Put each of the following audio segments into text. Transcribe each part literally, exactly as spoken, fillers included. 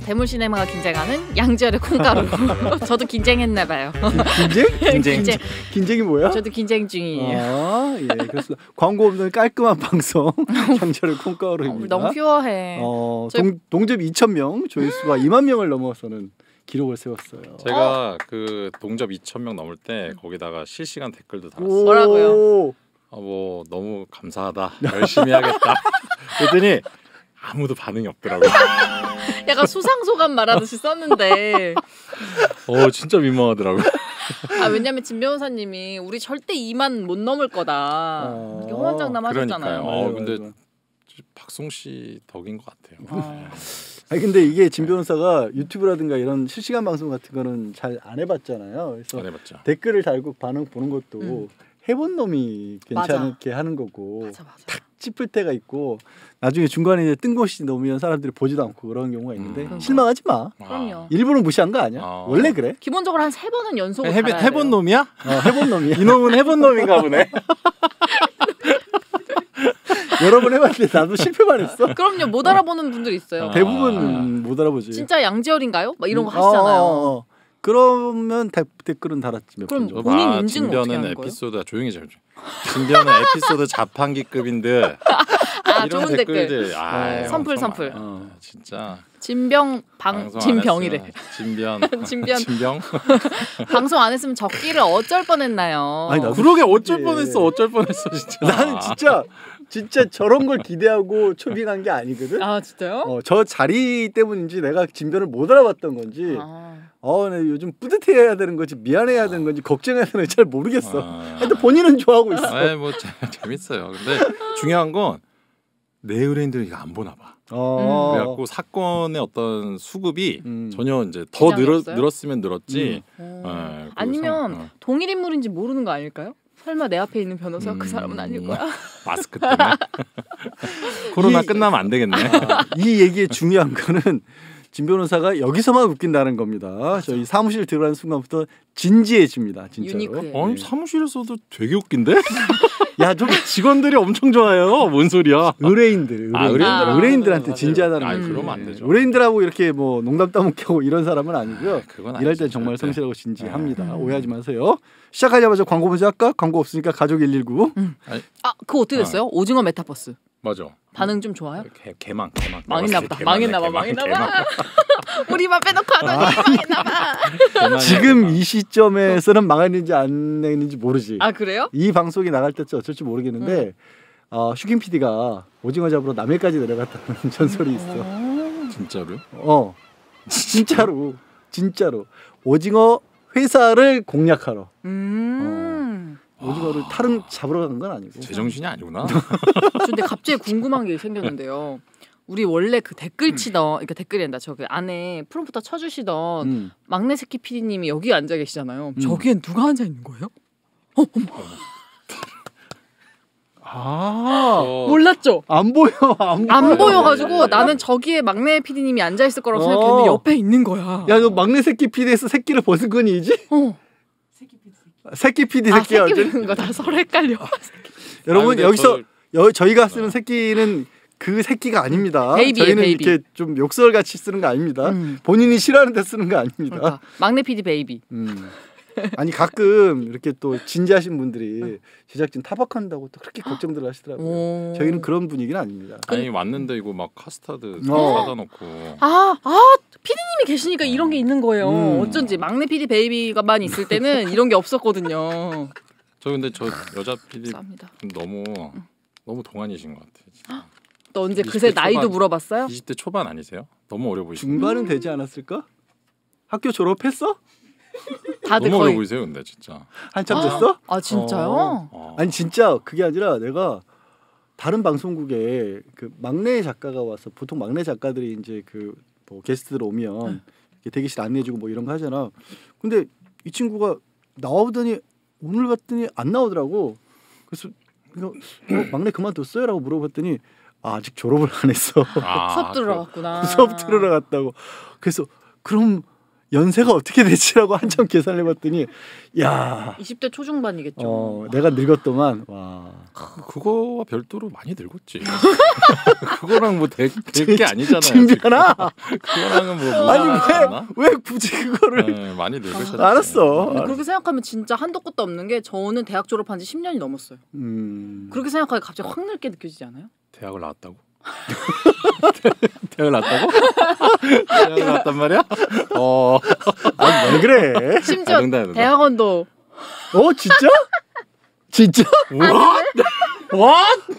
대물 시네마가 긴장하는 양지열의 콩가루. 저도 긴장했나 봐요. 긴쟁? 긴쟁. 긴쟁. 긴쟁이 뭐야? 저도 긴장 중이에요. 아, 예, 그래서 광고 없는 깔끔한 방송 양지열의 콩가루입니다. 어, 너무 퓨어해. 어, 저희... 동, 동접 이천 명, 조회수가 이만 명을 넘어서는 기록을 세웠어요. 제가 어? 그 동접 이천 명 넘을 때 거기다가 실시간 댓글도 달았어요. 뭐라고요? 어, 뭐 너무 감사하다. 열심히 하겠다. 그랬더니 아무도 반응이 없더라고요. 약간 수상소감 말하듯이 썼는데 어 진짜 민망하더라고요. 아 왜냐면 진 변호사님이 우리 절대 이만 못 넘을 거다 어, 이렇게 호언장담 하셨잖아요. 어 근데 박송 씨 덕인 것 같아요. 아. 아니 근데 이게 진 변호사가 유튜브라든가 이런 실시간 방송 같은 거는 잘 안 해봤잖아요. 그래서 안 해봤죠. 댓글을 달고 반응 보는 것도 음. 해본 놈이 괜찮게 맞아. 하는 거고 맞아, 맞아. 탁 짚을 때가 있고 나중에 중간에 이제 뜬금없이 넘으면 사람들이 보지도 않고 그런 경우가 있는데 음. 실망하지 마. 그럼요. 일부러 무시한 거 아니야? 아. 원래 그래? 기본적으로 한 세 번은 연속으로 해본 달아야 해본 돼요. 놈이야? 어, 해본 놈이야. 이놈은 해본 놈인가 보네. 여러 번 해봤는데 나도 실패만 했어. 그럼요. 못 알아보는 분들이 있어요. 아. 대부분 아. 못 알아보지. 진짜 양지열인가요? 막 이런 거 음, 하시잖아요. 어, 어, 어. 그러면 대, 댓글은 달았지 몇 그럼 번 정도. 본인 인증은 어떻게 진변은 하는 거예요? 에피소드 조용히 좀. 진변은 에피소드 자판기급인데 아 이런 좋은 댓글. 댓글들 아, 어. 선풀, 선풀. 어. 진짜 진병 방 방송 안 진병이래. 했으면 진변 진변. 진병 방송 안 했으면 적기를 어쩔 뻔했나요? 아니, 나도 그러게 어쩔 예. 뻔했어 어쩔 뻔했어 진짜. 나는 진짜 진짜 저런 걸 기대하고 초빙한 게 아니거든. 아 진짜요? 어, 저 자리 때문인지 내가 진변을 못 알아봤던 건지. 아. 어, 나 요즘 뿌듯해야 되는 건지 미안해야 되는 건지 걱정해야 되는 건지 잘 모르겠어. 아. 하여튼 본인은 좋아하고 있어. 아, 뭐 재, 재밌어요. 근데 중요한 건 내 의뢰인들이 이거 안 보나 봐. 어. 그래갖고 사건의 어떤 수급이 음. 전혀 이제 더 긴장이 늘어, 없어요? 늘었으면 늘었지. 어. 예, 그 아니면 상- 어. 동일 인물인지 모르는 거 아닐까요? 설마 내 앞에 있는 변호사가 음. 그 사람은 아닐 거야? 마스크 때문에. 코로나 이- 끝나면 안 되겠네. 아, 이 얘기의 중요한 거는 진 변호사가 여기서만 웃긴다는 겁니다. 저희 사무실 들어가는 순간부터 진지해집니다. 진짜로. 유니크해. 아니 네. 사무실에서도 되게 웃긴데? 야, 좀 직원들이 엄청 좋아해요. 뭔 소리야? 의뢰인들, 의뢰인들. 아, 의뢰인들하고 의뢰인들한테 맞아요. 진지하다는 아니, 거지. 그러면 안 되죠. 의뢰인들하고 이렇게 뭐 농담 따먹게 하고 이런 사람은 아니고요. 그건 일할 아니지, 때 정말 절대. 성실하고 진지합니다. 음. 오해하지 마세요. 시작하자마자 광고 먼저 할까? 광고 없으니까 가족 일일구. 아 그거 어떻게 됐어요? 오징어 메타버스 맞아. 반응 좀 좋아요? 개, 개망 개망. 망했나 보다. 개망이네, 망했나 봐. 개망, 망했나 개망. 봐. 우리만 빼놓고 하더니 망했나 봐. 개망이야, 지금 개망. 이 시점에서는 망했는지 안 했는지 모르지. 아 그래요? 이 방송이 나갈 때쯤 어쩔지 모르겠는데 어, 슈킹 피디가 오징어 잡으러 남해까지 내려갔다는 전설이 있어. 오. 진짜로요? 어, 진짜로, 진짜로 오징어 회사를 공략하러 음. 오징어를 탈은 잡으러 간 건 아니고. 제정신이 아니구나. 근데 갑자기 궁금한 게 생겼는데요. 우리 원래 그 댓글 치던, 그러니까 댓글이란다. 저기 안에 프롬프터 쳐주시던 음. 막내 새끼 피디님이 여기 앉아 계시잖아요. 음. 저기엔 누가 앉아 있는 거예요? 아, 어, 몰랐죠? 안 보여, 안 보여. 안 보여가지고 나는 저기에 막내 피디님이 앉아 있을 거라고 어. 생각했는데 옆에 있는 거야. 야, 너 막내 새끼 피디에서 새끼를 벗은 건이지? 어. 새끼 피디 아 새끼야. 새끼 보는 거 다 서로 헷갈려. 여러분 아니, 근데 여기서 저- 여, 저희가 쓰는 새끼는 그 새끼가 아닙니다. 베이비예요, 저희는 베이비. 이렇게 좀 욕설 같이 쓰는 거 아닙니다. 음. 본인이 싫어하는데 쓰는 거 아닙니다. 그러니까 막내 피디 베이비. 음. 아니 가끔 이렇게 또 진지하신 분들이 제작진 타박한다고 또 그렇게 걱정들 하시더라고요. 오. 저희는 그런 분위기는 아닙니다. 아니 왔는데 이거 막 카스타드 어. 사다 놓고. 아, 아, 피디님이 계시니까 이런 게 있는 거예요. 음. 어쩐지 막내 피디 베이비가만 있을 때는 이런 게 없었거든요. 저 근데 저 여자 피디 감사합니다. 너무 너무 동안이신 것 같아요. 진짜. 너 언제 이십 그새 대 나이도 초반. 물어봤어요? 이십 대 초반 아니세요? 너무 어려 보이시고. 중반은 되지 않았을까? 학교 졸업했어? 다들 너무 어려 거의. 보이세요, 근데 진짜. 한참 됐어? 아 진짜요? 어. 어. 아니 진짜 그게 아니라 내가 다른 방송국에 그 막내 작가가 와서 보통 막내 작가들이 이제 그 뭐 게스트들 오면 이렇게 대기실 안내해주고 뭐 이런 거 하잖아. 근데 이 친구가 나오더니 오늘 봤더니 안 나오더라고. 그래서 이거 어, 막내 그만뒀어요라고 물어봤더니 아, 아직 졸업을 안 했어. 아, 수업 들으러 갔구나. 수업 들으러 갔다고. 그래서 그럼 연세가 어떻게 되지라고 한참 계산을 해봤더니 야, 이십 대 초중반이겠죠. 어, 내가 늙었더만 와. 그거와 별도로 많이 늙었지. 그거랑 뭐될 게 아니잖아요. 진짜나? 그거랑은 뭐 아니 무관하지 왜 왜 굳이 그거를? 네, 많이 늙으셨지. 알았어. 근데 그렇게 생각하면 진짜 한도 끝도 없는 게 저는 대학 졸업한 지 십 년이 넘었어요. 음. 그렇게 생각하면 갑자기 확 늙게 느껴지지 않아요? 대학을 나왔다고? 대학을 나왔다고? 대학을 나왔단 말이야? 어. 아니, 왜 그래? 심지어 아, 농담이야, 농담. 대학원도 어 진짜? 진짜? 와? 와?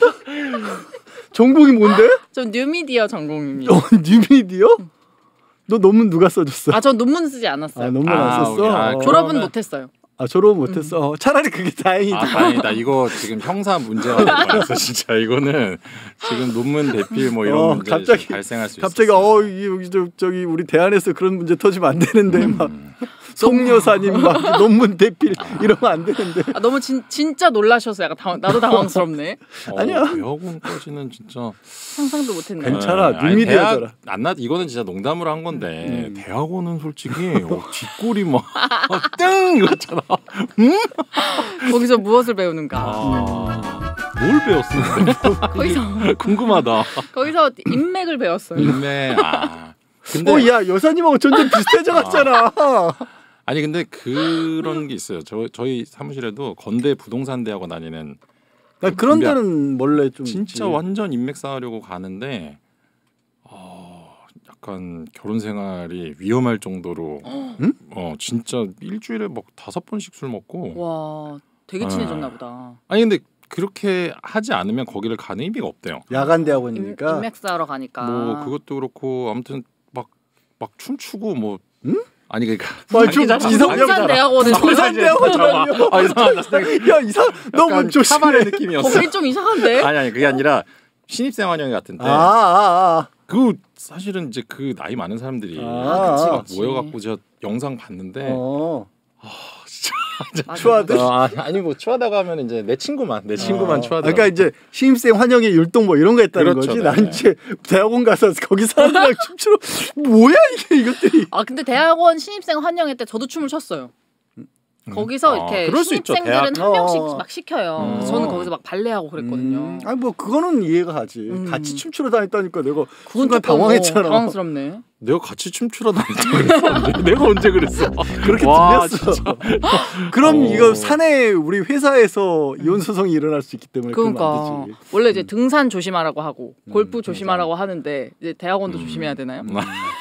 전공이 뭔데? 전 뉴미디어 전공입니다. 어, 뉴미디어? 너 논문 누가 써줬어? 아, 전 논문 쓰지 않았어요. 아, 논문 아, 안 썼어? 오케이. 아, 어. 졸업은 그러면- 못했어요. 아 졸업 못했어. 어, 차라리 그게 다행이다. 아 다행이다. 이거 지금 형사 문제가 될 뻔했어. 진짜 이거는 지금 논문 대필 뭐 이런 어, 문제 갑자기- 발생할 수 갑자기 있었어. 어 이- 여기 저, 저기 우리 대안에서 그런 문제 터지면 안 되는데 막 음. 송 여사님 막 논문 대필 이러면 안 되는데. 아, 너무 진, 진짜 놀라셔서 약간 당황, 나도 당황스럽네. 어, 아니야. 대학원까지는 진짜 상상도 못했네. 괜찮아. 네, 아니, 뉴미디어잖아. 대학 안 나. 이거는 진짜 농담으로 한 건데 음. 대학원은 솔직히 어, 뒷골이 막뜬 이거잖아. 거기서 무엇을 배우는가? 아, 뭘 배웠는데? 거기서 궁금하다. 거기서 인맥을 배웠어요. 인맥. 아. 근데 어 야 여사님하고 점점 비슷해져 갔잖아. 아니 근데 그런 게 있어요. 저 저희 사무실에도 건대 부동산 대학원 다니는 나 그런 데는 원래 좀 진짜 있지. 완전 인맥 쌓으려고 가는데 어, 약간 결혼 생활이 위험할 정도로 응? 어 진짜 일주일에 막 다섯 번씩 술 먹고 와, 되게 친해졌나 보다. 아니 근데 그렇게 하지 않으면 거기를 가는 의미가 없대요. 야간 인, 대학원이니까. 인맥 쌓으러 가니까. 뭐 그것도 그렇고 아무튼 막 막 춤추고 뭐 응? 아니 그러니까 말 좀 자기잖아. 이상- 자기잖아. 동산 대학원에 동산 대학원이라뇨. 아 이상하다. 야 이상 너무 약간 조심해. 카바레 느낌이었어. 거기 좀 이상한데? 아니 아니 그게 아니라 신입생 환영회 같은데 아, 아, 아. 그 사실은 이제 그 나이 많은 사람들이 아, 그치, 막 그치. 모여갖고 저 영상 봤는데 어. 맞아, 추하들? 맞아. 아, 아니 뭐 추하다고 하면 이제 내 친구만 내 친구만 어. 추하더라고. 그러니까 이제 신입생 환영회 율동 뭐 이런 거 했다는 그렇죠, 거지. 네. 난 이제 대학원 가서 거기 사람들이랑 춤추러 뭐야 이게 이것들이. 아 근데 대학원 신입생 환영회 때 저도 춤을 췄어요. 거기서 아, 이렇게 그럴 수 있죠, 신입생들은 대학- 한 명씩 어. 막 시켜요. 음. 그래서 저는 거기서 막 발레하고 그랬거든요. 음, 아니 뭐 그거는 이해가 가지. 음. 같이 춤추러 다녔다니까 내가 그건 순간 조금, 당황했잖아. 어, 당황스럽네. 내가 같이 춤추러 다녔다 그랬어. 언제? 내가 언제 그랬어? 그렇게 와, 들렸어. 진짜. 그럼 어. 이거 사내 우리 회사에서 이혼 소송이 일어날 수 있기 때문에 그러면 그러니까 안 되지. 원래 이제 등산 조심하라고 하고 골프 음, 조심하라고 하는데 이제 대학원도 음. 조심해야 되나요? 음.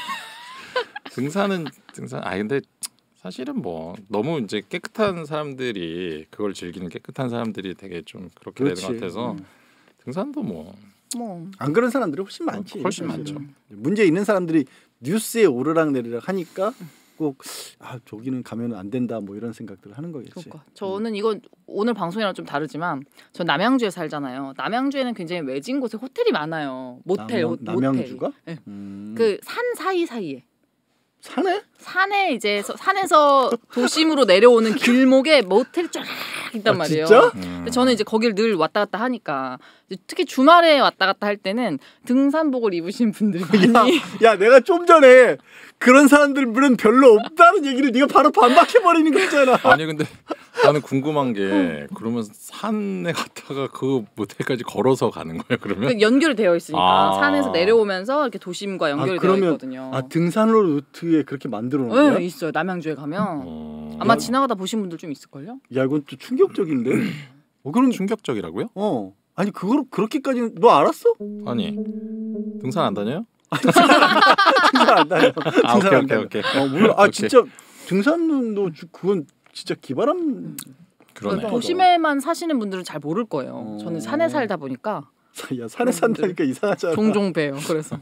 등산은 등산. 아 근데 사실은 뭐 너무 이제 깨끗한 사람들이 그걸 즐기는 깨끗한 사람들이 되게 좀 그렇게 그렇지. 되는 것 같아서 음. 등산도 뭐 뭐 안 그런 사람들이 훨씬 많지. 훨씬 사실은. 많죠. 문제 있는 사람들이 뉴스에 오르락 내리락 하니까 꼭 아 저기는 가면 안 된다 뭐 이런 생각들을 하는 거겠지. 그러니까 저는 이건 오늘 방송이랑 좀 다르지만 전 남양주에 살잖아요. 남양주에는 굉장히 외진 곳에 호텔이 많아요. 모텔, 남양, 호, 남양주가? 모텔. 네. 음. 그 산 사이 사이에 산에? 산에 이제 서- 산에서 도심으로 내려오는 길목에 모텔이 쫙 있단 아, 말이에요. 진짜? 근데 저는 이제 거길 늘 왔다 갔다 하니까 이제 특히 주말에 왔다 갔다 할 때는 등산복을 입으신 분들이 많이 야 내가 좀 전에 그런 사람들은 별로 없다는 얘기를 네가 바로 반박해 버리는 거잖아. 아니 근데 나는 궁금한 게 그러면 산에 갔다가 그 모텔까지 걸어서 가는 거예요? 그러면? 그 연결이 되어 있으니까 아. 산에서 내려오면서 이렇게 도심과 연결이 아, 되어 그러면- 있거든요. 아 등산로 루트에 그렇게 만들어 놓은 거야? 네, 있어요. 남양주에 가면 어... 아마 지나가다 보신 분들 좀 있을걸요? 야 이건 또 충격적인데. 어 그럼 충격적이라고요? 어 아니 그걸 그렇게까지 너 알았어? 아니 등산 안 다녀요? 등산 안 다녀. 아 등산 오케이 안 오케이 다녀. 오케이. 어 몰라. 아 오케이. 진짜 등산로 주- 그건 진짜 기바람. 그러네. 어. 도심에만 사시는 분들은 잘 모를 거예요. 어. 저는 산에 살다 보니까 야 산에 산다니까 이상하잖아. 종종 봬요. 그래서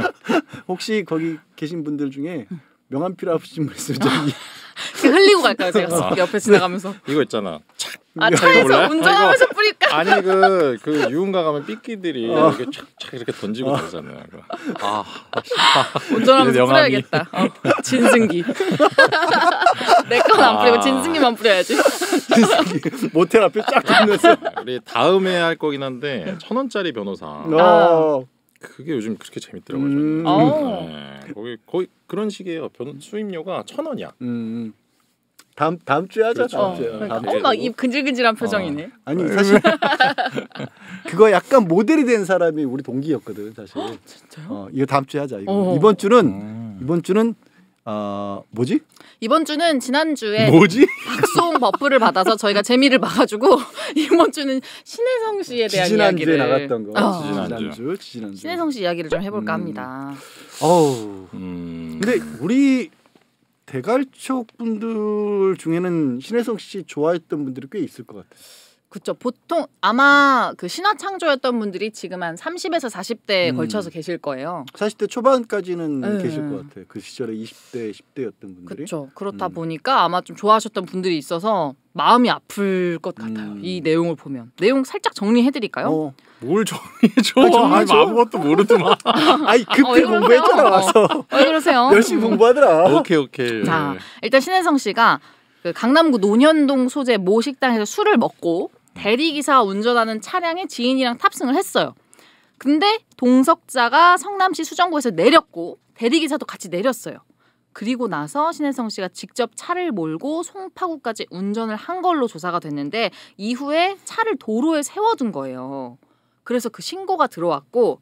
혹시 거기 계신 분들 중에 명함 필요하신 분 있으면 저기 그냥 흘리고 갈까요? 제가 아. 옆에 지나가면서 이거 있잖아. 착. 아 이거 차에서 몰라요? 운전하면서 뿌릴까? 아니 그 그 유흥가 가면 삐끼들이 어. 이렇게 착착 이렇게 던지고 그러잖아요. 그거. 아 운전하면서 명함이. 뿌려야겠다. 어, 진승기. 내 건 안 뿌리고 아. 진승기만 뿌려야지. 모텔 앞에 쫙 두면서 우리 다음에 할 거긴 한데 천 원짜리 변호사. 어. 그게 요즘 그렇게 재밌더라고요. 음. 저는. 어. 네, 거기 거의 그런 식이에요. 변 수임료가 천 원이야. 음. 다음 다음 주에 하자. 그렇죠. 다음 어, 주에. 그러니까 다음 주에. 어, 막 입 근질근질한 표정이네. 어. 아니 사실 그거 약간 모델이 된 사람이 우리 동기였거든 사실. 진짜요? 어, 이거 다음 주에 하자. 이거. 어. 이번 주는 음. 이번 주는 어, 뭐지? 이번 주는 지난주에 뭐지? 박송 버프를 받아서 저희가 재미를 봐가지고 이번 주는 신혜성 씨에 대한 지지난주에 이야기를 나갔던 거. 어. 지지난주. 지지난주. 지지난주. 신혜성 씨 이야기를 좀 해볼까 음. 합니다. 어우. 음. 근데 우리 대갈촉 분들 중에는 신혜성 씨 좋아했던 분들이 꽤 있을 것 같아요. 그렇죠. 보통 아마 그 신화 창조였던 분들이 지금 한 삼십에서 사십 대에 음. 걸쳐서 계실 거예요. 사십 대 초반까지는 네. 계실 것 같아요. 그 시절에 이십 대, 십 대였던 분들이. 그렇죠. 그렇다 음. 보니까 아마 좀 좋아하셨던 분들이 있어서 마음이 아플 것 같아요. 음. 이 내용을 보면. 내용 살짝 정리해드릴까요? 어. 뭘 정리해줘? 아, 정리해줘? 아니, 아무것도 모르더만. 아니 어, 급히 왜 그러세요? 공부했잖아 와서. 왜 그러세요? 열심히 공부하더라. 오케이 오케이. 자, 일단 신혜성 씨가 그 강남구 논현동 소재 모 식당에서 술을 먹고 대리기사 운전하는 차량에 지인이랑 탑승을 했어요. 근데 동석자가 성남시 수정구에서 내렸고 대리기사도 같이 내렸어요. 그리고 나서 신혜성 씨가 직접 차를 몰고 송파구까지 운전을 한 걸로 조사가 됐는데 이후에 차를 도로에 세워둔 거예요. 그래서 그 신고가 들어왔고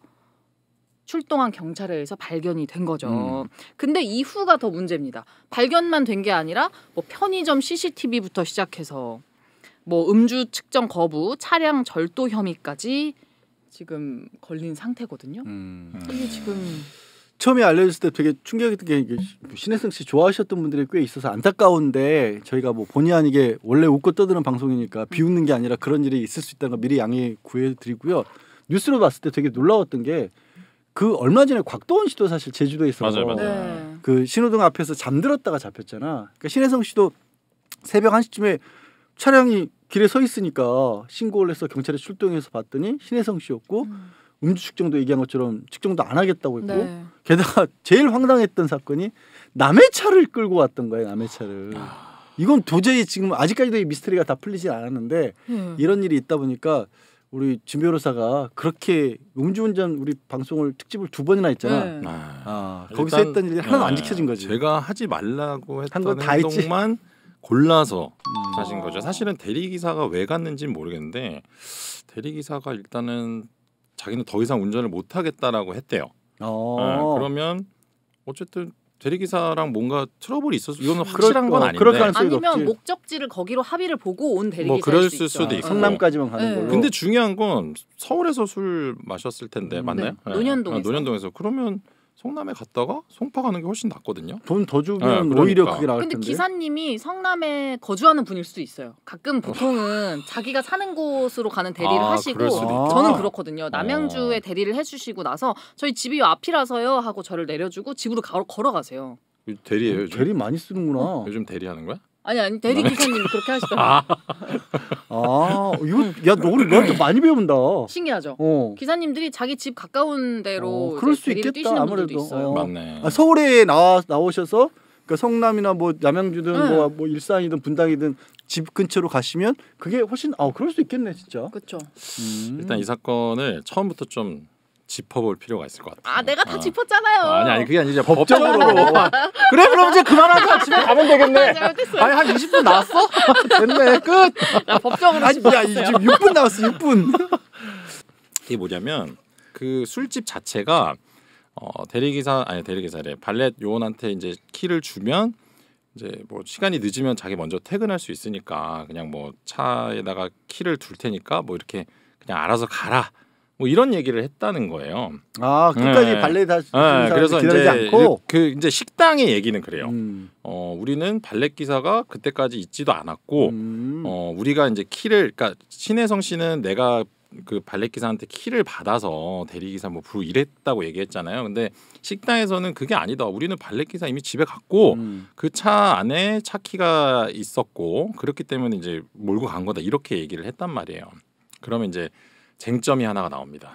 출동한 경찰에 의해서 발견이 된 거죠. 음. 근데 이후가 더 문제입니다. 발견만 된 게 아니라 뭐 편의점 씨씨티비부터 시작해서 뭐 음주 측정 거부, 차량 절도 혐의까지 지금 걸린 상태거든요. 음. 이게 지금 처음에 알려졌을 때 되게 충격했던 게 이게 신혜성 씨 좋아하셨던 분들이 꽤 있어서 안타까운데 저희가 뭐 본의 아니게 원래 웃고 떠드는 방송이니까 비웃는 게 아니라 그런 일이 있을 수 있다는 거 미리 양해 구해드리고요. 뉴스로 봤을 때 되게 놀라웠던 게 그 얼마 전에 곽도원 씨도 사실 제주도에서 맞아요, 맞아요. 네. 그 신호등 앞에서 잠들었다가 잡혔잖아. 그러니까 신혜성 씨도 새벽 한 시쯤에 차량이 길에 서 있으니까 신고를 해서 경찰에 출동해서 봤더니 신혜성 씨였고 음. 음주 측정도 얘기한 것처럼 측정도 안 하겠다고 했고 네. 게다가 제일 황당했던 사건이 남의 차를 끌고 왔던 거예요. 남의 차를. 이건 도저히 지금 아직까지도 이 미스터리가 다 풀리지 않았는데 네. 이런 일이 있다 보니까 우리 진 변호사가 그렇게 음주운전 우리 방송을 특집을 두 번이나 했잖아. 네. 아, 아, 거기서 일단, 했던 일이 하나도 안 네, 지켜진 거지. 제가 하지 말라고 한 건 했던 다 했지. 행동만 골라서 음. 하신 거죠. 사실은 대리기사가 왜 갔는지는 모르겠는데 대리기사가 일단은 자기는 더 이상 운전을 못 하겠다라고 했대요. 어. 네, 그러면 어쨌든 대리기사랑 뭔가 트러블이 있어서 이거는 그럴- 확실한 건 어, 아닌데. 그럴 가능성이 아니면 없지. 목적지를 거기로 합의를 보고 온 대리기사일 뭐 그럴 수 있죠. 수도 있고. 성남까지만 가는 네. 걸로. 근데 중요한 건 서울에서 술 마셨을 텐데 음. 맞나요? 네, 논현동에서. 아, 논현동에서 그러면 성남에 갔다가 송파 가는 게 훨씬 낫거든요. 돈 더 주면 네, 그러니까. 오히려 그게 나을 근데 텐데. 기사님이 성남에 거주하는 분일 수도 있어요. 가끔 보통은 자기가 사는 곳으로 가는 대리를 아, 하시고 그럴 수도 있겠다. 저는 그렇거든요. 남양주에 어. 대리를 해주시고 나서 저희 집이 요 앞이라서요 하고 저를 내려주고 집으로 가, 걸어가세요. 대리예요. 요즘. 대리 많이 쓰는구나. 요즘 대리하는 거야? 아니 아니 대리 기사님이 그렇게 하시더라고요. 아, 이거 야, 너 우리 너한테 많이 배운다. 신기하죠. 어. 기사님들이 자기 집 가까운 데로 어, 그럴 이제 수 대리를 있겠다, 뛰시는 분들도 아무래도. 있어요. 어. 맞네. 아, 서울에 나와 나오셔서 그러니까 성남이나 뭐 남양주든 네. 뭐, 뭐 일산이든 분당이든 집 근처로 가시면 그게 훨씬 아 그럴 수 있겠네 진짜. 그렇죠. 음. 일단 이 사건을 처음부터 좀 짚어볼 필요가 있을 것 같아요. 아 내가 다 어. 짚었잖아요. 아니 아니 그게 아니라 법적으로. 법적으로. 그래 그럼 이제 그만하자. 집에 가면 되겠네. 잘못했어요. 아니 한 이십 분 나왔어? 됐네 끝. 나 법적으로 아니 야 짚었어요. 지금 육 분 나왔어 육 분. 이게 뭐냐면 그 술집 자체가 어, 대리기사 아니 대리기사래 발렛 요원한테 이제 키를 주면 이제 뭐 시간이 늦으면 자기 먼저 퇴근할 수 있으니까 그냥 뭐 차에다가 키를 둘 테니까 뭐 이렇게 그냥 알아서 가라 뭐 이런 얘기를 했다는 거예요. 아 끝까지 네. 발레 다 네, 그래서 기다리지 이제 않고. 그 이제 식당의 얘기는 그래요. 음. 어 우리는 발렛 기사가 그때까지 있지도 않았고 음. 어 우리가 이제 키를 그러니까 신혜성 씨는 내가 그 발렛 기사한테 키를 받아서 대리 기사 뭐 부르 이랬다고 얘기했잖아요. 근데 식당에서는 그게 아니다. 우리는 발렛 기사 이미 집에 갔고 음. 그 차 안에 차 키가 있었고 그렇기 때문에 이제 몰고 간 거다 이렇게 얘기를 했단 말이에요. 그러면 이제 쟁점이 하나가 나옵니다.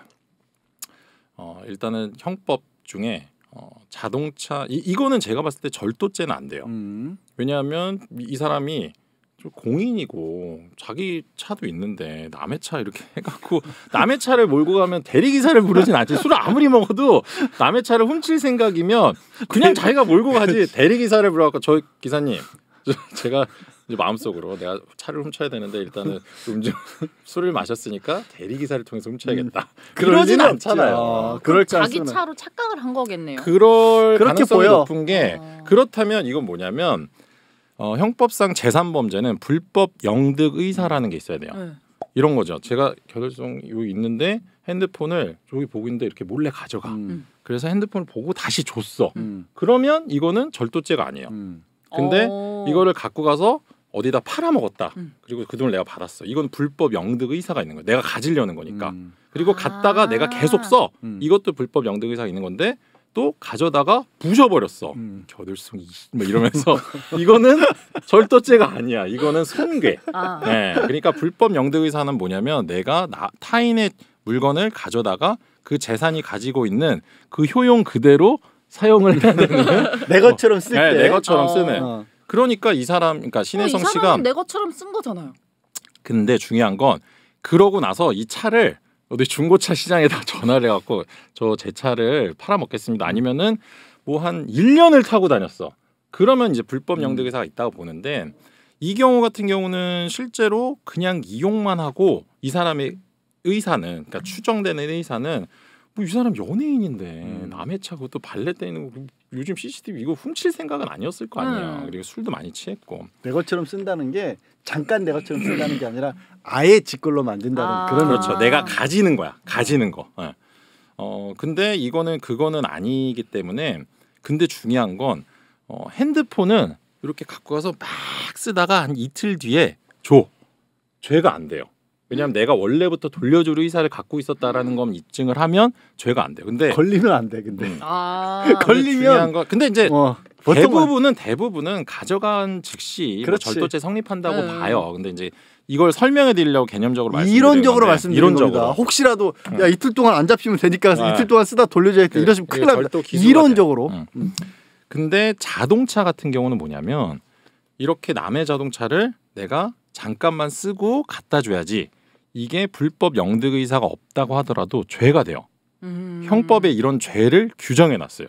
어 일단은 형법 중에 어, 자동차 이, 이거는 제가 봤을 때 절도죄는 안 돼요. 음. 왜냐하면 이, 이 사람이 좀 공인이고 자기 차도 있는데 남의 차 이렇게 해갖고 남의 차를 몰고 가면 대리기사를 부르진 않지. 술을 아무리 먹어도 남의 차를 훔칠 생각이면 그냥 자기가 몰고 가지 대리기사를 불러갖고 저 기사님 제가 이제 마음속으로 내가 차를 훔쳐야 되는데 일단은 음주 술을 마셨으니까 대리 기사를 통해서 훔쳐야겠다. 음, 그러진 않잖아요. 어, 그럴 자기 차로 착각을 한 거겠네요. 그럴 그렇게 가능성이 보여. 높은 게 어. 그렇다면 이건 뭐냐면 어, 형법상 재산 범죄는 불법 영득 의사라는 게 있어야 돼요. 네. 이런 거죠. 제가 겨들성 여기 있는데 핸드폰을 저기 보고 있는데 이렇게 몰래 가져가. 음. 그래서 핸드폰을 보고 다시 줬어. 음. 그러면 이거는 절도죄가 아니에요. 음. 근데 어. 이거를 갖고 가서 어디다 팔아먹었다. 음. 그리고 그 돈을 내가 받았어. 이건 불법 영득 의사가 있는 거야. 내가 가지려는 거니까. 음. 그리고 아. 갔다가 내가 계속 써. 음. 이것도 불법 영득 의사가 있는 건데 또 가져다가 부셔버렸어. 음. 겨들송이 뭐 이러면서 이거는 절도죄가 아니야. 이거는 손괴. 아. 네, 그러니까 불법 영득 의사는 뭐냐면 내가 나, 타인의 물건을 가져다가 그 재산이 가지고 있는 그 효용 그대로 사용을 해야 되는 내 것처럼 쓸 때. 네, 내 것처럼 어. 쓰는. 어. 그러니까 이 사람, 그러니까 어, 이 신혜성 씨가 사람은 내 것처럼 쓴 거잖아요. 근데 중요한 건 그러고 나서 이 차를 어디 중고차 시장에다 전화를 해갖고 저 제 차를 팔아먹겠습니다. 아니면은 뭐 한 일 년을 타고 다녔어. 그러면 이제 불법 영득 의사가 있다고 보는데 이 경우 같은 경우는 실제로 그냥 이용만 하고 이 사람의 의사는 그러니까 추정되는 의사는 뭐 이 사람 연예인인데 음. 남의 차 그것도 발레 떼는 거 요즘 씨씨티비 이거 훔칠 생각은 아니었을 거 아니야. 음. 그리고 술도 많이 취했고. 내 것처럼 쓴다는 게 잠깐 내 것처럼 쓴다는 게 아니라 아예 지 걸로 만든다는 아. 그런 그렇죠. 아. 내가 가지는 거야. 가지는 거. 예. 어 근데 이거는 그거는 아니기 때문에 근데 중요한 건 어, 핸드폰은 이렇게 갖고 가서 막 쓰다가 한 이틀 뒤에 줘. 죄가 안 돼요. 왜냐하면 내가 원래부터 돌려줄 의사를 갖고 있었다라는 건 입증을 하면 죄가 안 돼요. 근데 걸리면 안 돼. 근데 음. 아. 걸- 근데 중요한 거 근데 이제 어, 보통은- 대부분은 대부분은 가져간 즉시 뭐 그렇지. 절도죄 성립한다고 음. 봐요. 근데 이제 이걸 설명해 드리려고 개념적으로 말씀드리는 이론적으로 건데, 말씀드리는 이론적으로. 겁니다. 혹시라도 음. 야 이틀 동안 안 잡히면 되니까 네. 이틀 동안 쓰다 돌려줘야겠다. 그, 이러시면 큰일 이게 납니다. 절도 기수가 이론적으로. 돼요. 음. 근데 자동차 같은 경우는 뭐냐면 이렇게 남의 자동차를 내가 잠깐만 쓰고 갖다 줘야지 이게 불법 영득 의사가 없다고 하더라도 죄가 돼요. 음. 형법에 이런 죄를 규정해 놨어요.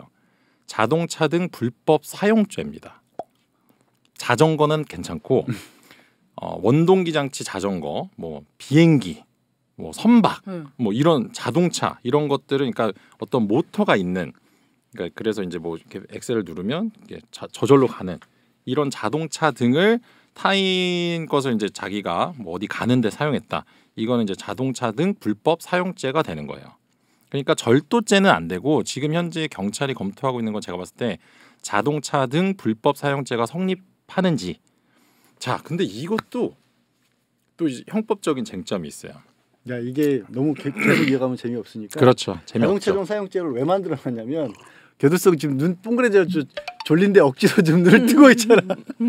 자동차 등 불법 사용죄입니다. 자전거는 괜찮고 어, 원동기 장치 자전거, 뭐 비행기, 뭐 선박, 음. 뭐 이런 자동차 이런 것들은 그러니까 어떤 모터가 있는 그러니까 그래서 이제 뭐 이렇게 엑셀을 누르면 이게 자, 저절로 가는 이런 자동차 등을 타인 것을 이제 자기가 뭐 어디 가는데 사용했다. 이거는 이제 자동차 등 불법 사용죄가 되는 거예요. 그러니까 절도죄는 안 되고 지금 현재 경찰이 검토하고 있는 건 제가 봤을 때 자동차 등 불법 사용죄가 성립하는지. 자, 근데 이것도 또 이제 형법적인 쟁점이 있어요. 야 이게 너무 개- 계속 이어가면 재미없으니까. 그렇죠. 재미없죠. 자동차종 사용죄를 왜 만들어놨냐면 교도성 지금 눈 동그래져 졸린데 억지로 좀 눈을 뜨고 있잖아.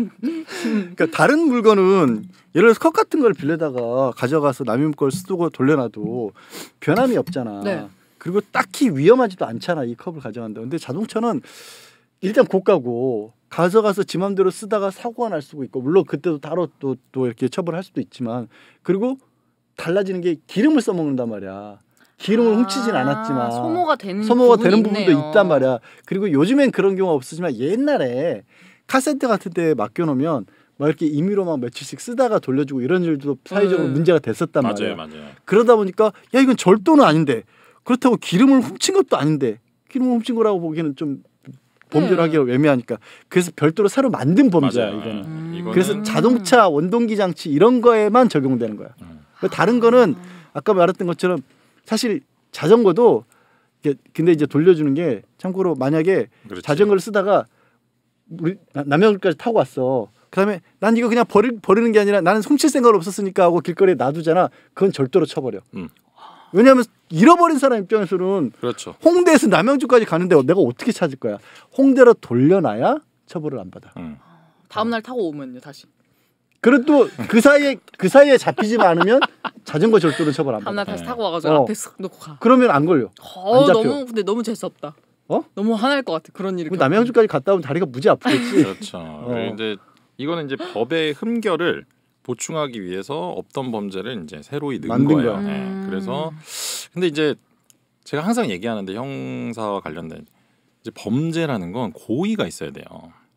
그러니까 다른 물건은 예를 들어서 컵 같은 걸 빌려다가 가져가서 남의 걸 쓰고 돌려놔도 변함이 없잖아. 네. 그리고 딱히 위험하지도 않잖아. 이 컵을 가져간다. 근데 자동차는 일단 고가고 가져가서 지 맘대로 쓰다가 사고가 날 수도 있고 물론 그때도 따로 또, 또 이렇게 처벌할 수도 있지만 그리고 달라지는 게 기름을 써먹는단 말이야. 기름을 아, 훔치진 않았지만 소모가 되는 소모가 부분이 되는 부분도 있네요. 있단 말이야. 그리고 요즘엔 그런 경우가 없으지만 옛날에 카세트 같은 데 맡겨놓으면 막 이렇게 임의로 막 며칠씩 쓰다가 돌려주고 이런 일도 사회적으로 음. 문제가 됐었단 말이야. 맞아요, 맞아요. 그러다 보니까 야 이건 절도는 아닌데 그렇다고 기름을 훔친 것도 아닌데 기름을 훔친 거라고 보기에는 좀 범죄를 네. 하기가 애매하니까 그래서 별도로 새로 만든 범죄야 맞아요. 이거는. 음. 이거는 그래서 자동차 원동기 장치 이런 거에만 적용되는 거야. 음. 다른 거는 아까 말했던 것처럼 사실 자전거도 이게 근데 이제 돌려주는 게 참고로 만약에 그렇지. 자전거를 쓰다가 우리 남양주까지 타고 왔어. 그다음에 난 이거 그냥 버리, 버리는 게 아니라 나는 훔칠 생각 없었으니까 하고 길거리에 놔두잖아. 그건 절도로 쳐버려. 음. 왜냐하면 잃어버린 사람 입장에서는 그렇죠. 홍대에서 남양주까지 가는데 내가 어떻게 찾을 거야. 홍대로 돌려놔야 처벌을 안 받아. 음. 다음 날 타고 오면요 다시. 그리고 또 그 사이에 그 사이에 잡히지 않으면 자전거 절도는 처벌 안 다음 받아. 날 다시 네. 타고 와가지고 어. 앞에 쓱 놓고 가. 그러면 안 걸려. 어, 안 잡혀. 너무 근데 너무 재수 없다. 어? 너무 화날 것 같아 그런 일이. 그럼 남양주까지 갔다 오면 다리가 무지 아프겠지. 그렇죠. 그런데 이거는 이제 법의 흠결을 보충하기 위해서 없던 범죄를 이제 새로이 넣은 만든 거예요. 거야. 네. 음. 그래서 근데 이제 제가 항상 얘기하는데 형사와 관련된 이제 범죄라는 건 고의가 있어야 돼요.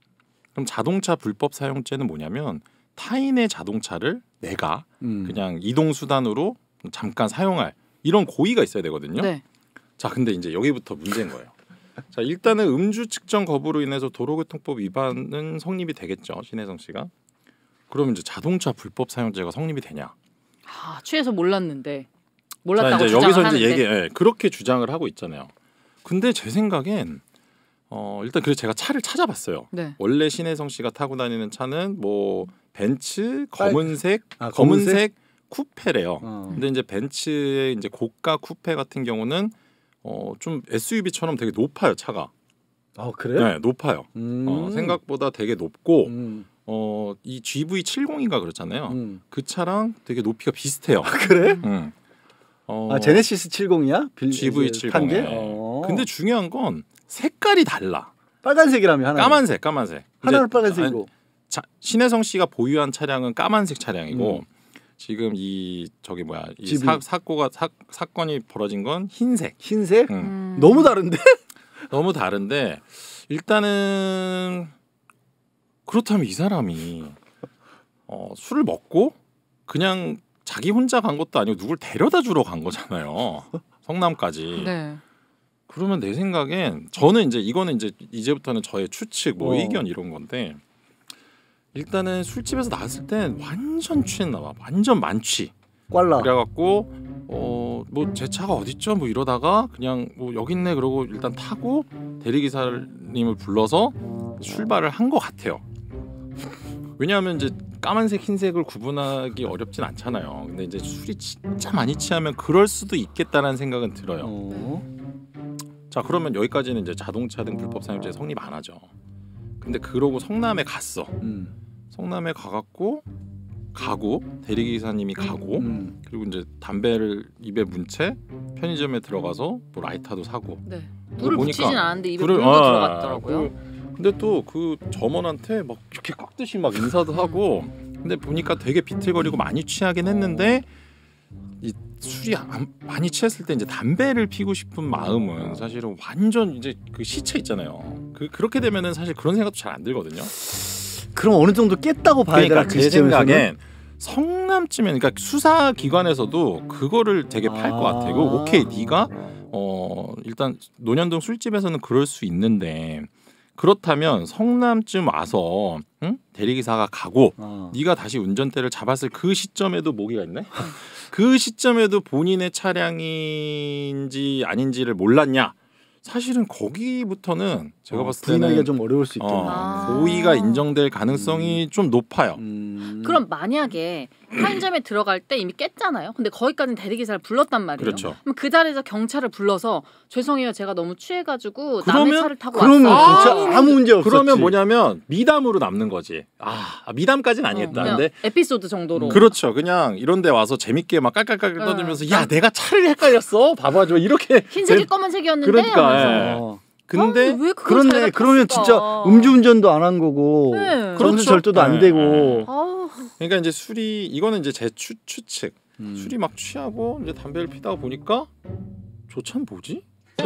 그럼 자동차 불법 사용죄는 뭐냐면 타인의 자동차를 내가 음. 그냥 이동 수단으로 잠깐 사용할 이런 고의가 있어야 되거든요. 네. 자, 근데 이제 여기부터 문제인 거예요. 자, 일단은 음주 측정 거부로 인해서 도로교통법 위반은 성립이 되겠죠, 신혜성 씨가. 그러면 이제 자동차 불법 사용죄가 성립이 되냐? 아, 취해서 몰랐는데 몰랐다고 자, 이제 주장을 여기서 하는데. 이제 얘기, 예, 그렇게 주장을 하고 있잖아요. 근데 제 생각엔 어, 일단 그래서 제가 차를 찾아봤어요. 네. 원래 신혜성 씨가 타고 다니는 차는 뭐 벤츠 검은색, 아, 검은색, 검은색? 쿠페래요. 어. 근데 이제 벤츠의 이제 고가 쿠페 같은 경우는 어, 좀 에스유브이처럼 되게 높아요, 차가. 아 그래? 네, 높아요. 음. 어, 생각보다 되게 높고 음. 어, 이 지브이 칠십인가 그렇잖아요. 음. 그 차랑 되게 높이가 비슷해요. 그래? 음. 어, 아 제네시스 칠십이야? 빌, 지브이 이제 탄 칠십. 게? 어. 근데 중요한 건 색깔이 달라. 빨간색이라며 하나. 까만색, 까만색. 하나는 이제, 빨간색이고. 아니, 자, 신혜성 씨가 보유한 차량은 까만색 차량이고 음. 지금 이 저기 뭐야 이 지브이. 사, 사고가 사, 사건이 벌어진 건 흰색. 흰색? 음. 음. 너무 다른데? 너무 다른데 일단은 그렇다면 이 사람이 어, 술을 먹고 그냥 자기 혼자 간 것도 아니고 누굴 데려다 주러 간 거잖아요. 성남까지. 네. 그러면 내 생각엔 저는 이제 이거는 이제 이제부터는 저의 추측 뭐 어. 의견 이런 건데 일단은 술집에서 나왔을 땐 완전 취했나 봐. 완전 만취. 꽐라. 그래갖고 어 뭐 제 차가 어딨죠? 뭐 이러다가 그냥 뭐 여기 있네 그러고 일단 타고 대리기사님을 불러서 출발을 한 것 같아요. 왜냐하면 이제 까만색 흰색을 구분하기 어렵진 않잖아요. 근데 이제 술이 진짜 많이 취하면 그럴 수도 있겠다라는 생각은 들어요. 어. 자 그러면 여기까지는 이제 자동차 등 불법 사용죄 성립 안 하죠. 근데 그러고 성남에 갔어. 음. 성남에 가갖고 가고 대리기사님이 가고 음. 그리고 이제 담배를 입에 문 채 편의점에 들어가서 뭐 라이터도 사고. 네. 불을 보니까 붙이진 않았는데 입에 불을- 물도 아, 들어갔더라고요. 그, 근데 또 그 점원한테 막 이렇게 깍듯이 막 인사도 하고 근데 보니까 되게 비틀거리고 많이 취하긴 했는데 이 술이 안- 많이 취했을 때 이제 담배를 피고 싶은 마음은 사실은 완전 이제 그 시체 있잖아요. 그 그렇게 되면은 사실 그런 생각도 잘 안 들거든요. 그럼 어느 정도 깼다고 봐야 그러니까 되나 그 제 시점에서는? 생각엔 성남쯤에 그러니까 수사 기관에서도 그거를 되게 팔 것 아. 같아요. 그 오케이 네가 어 일단 논현동 술집에서는 그럴 수 있는데 그렇다면 성남쯤 와서 응? 대리기사가 가고 어. 네가 다시 운전대를 잡았을 그 시점에도 모기가 있네. 그 시점에도 본인의 차량인지 아닌지를 몰랐냐? 사실은 거기부터는 제가 어, 봤을 부인하기가 때는 좀 어려울 수 있겠네. 어, 아. 고의가 인정될 가능성이 좀 높아요. 음. 그럼 만약에 편의점에 들어갈 때 이미 깼잖아요. 근데 거기까지는 대리기사를 불렀단 말이에요. 그렇죠. 그럼 그 자리에서 경찰을 불러서 죄송해요, 제가 너무 취해가지고 남의 그러면- 차를 타고 그러면 왔어요. 진짜 아무 문제 없었지. 그러면 뭐냐면 미담으로 남는 거지. 아 미담까지는 아니겠다. 어, 그냥 근데 에피소드 정도로. 그렇죠. 그냥 이런데 와서 재밌게 막 깔깔깔 어. 떠들면서 야 내가 차를 헷갈렸어. 봐봐 줘 이렇게. 흰색이 제- 검은색이었는데 그러니까, 하면서. 어. 근데 아, 왜 그걸 그렇네. 자기가 그러면 탔을까? 진짜 음주운전도 안 한 거고 네. 정수 그렇죠. 절도도 안 네. 되고. 아우, 그러니까 이제 술이 이거는 이제 제 추, 추측. 음. 술이 막 취하고 이제 담배를 피다가 보니까 저 차는 뭐지?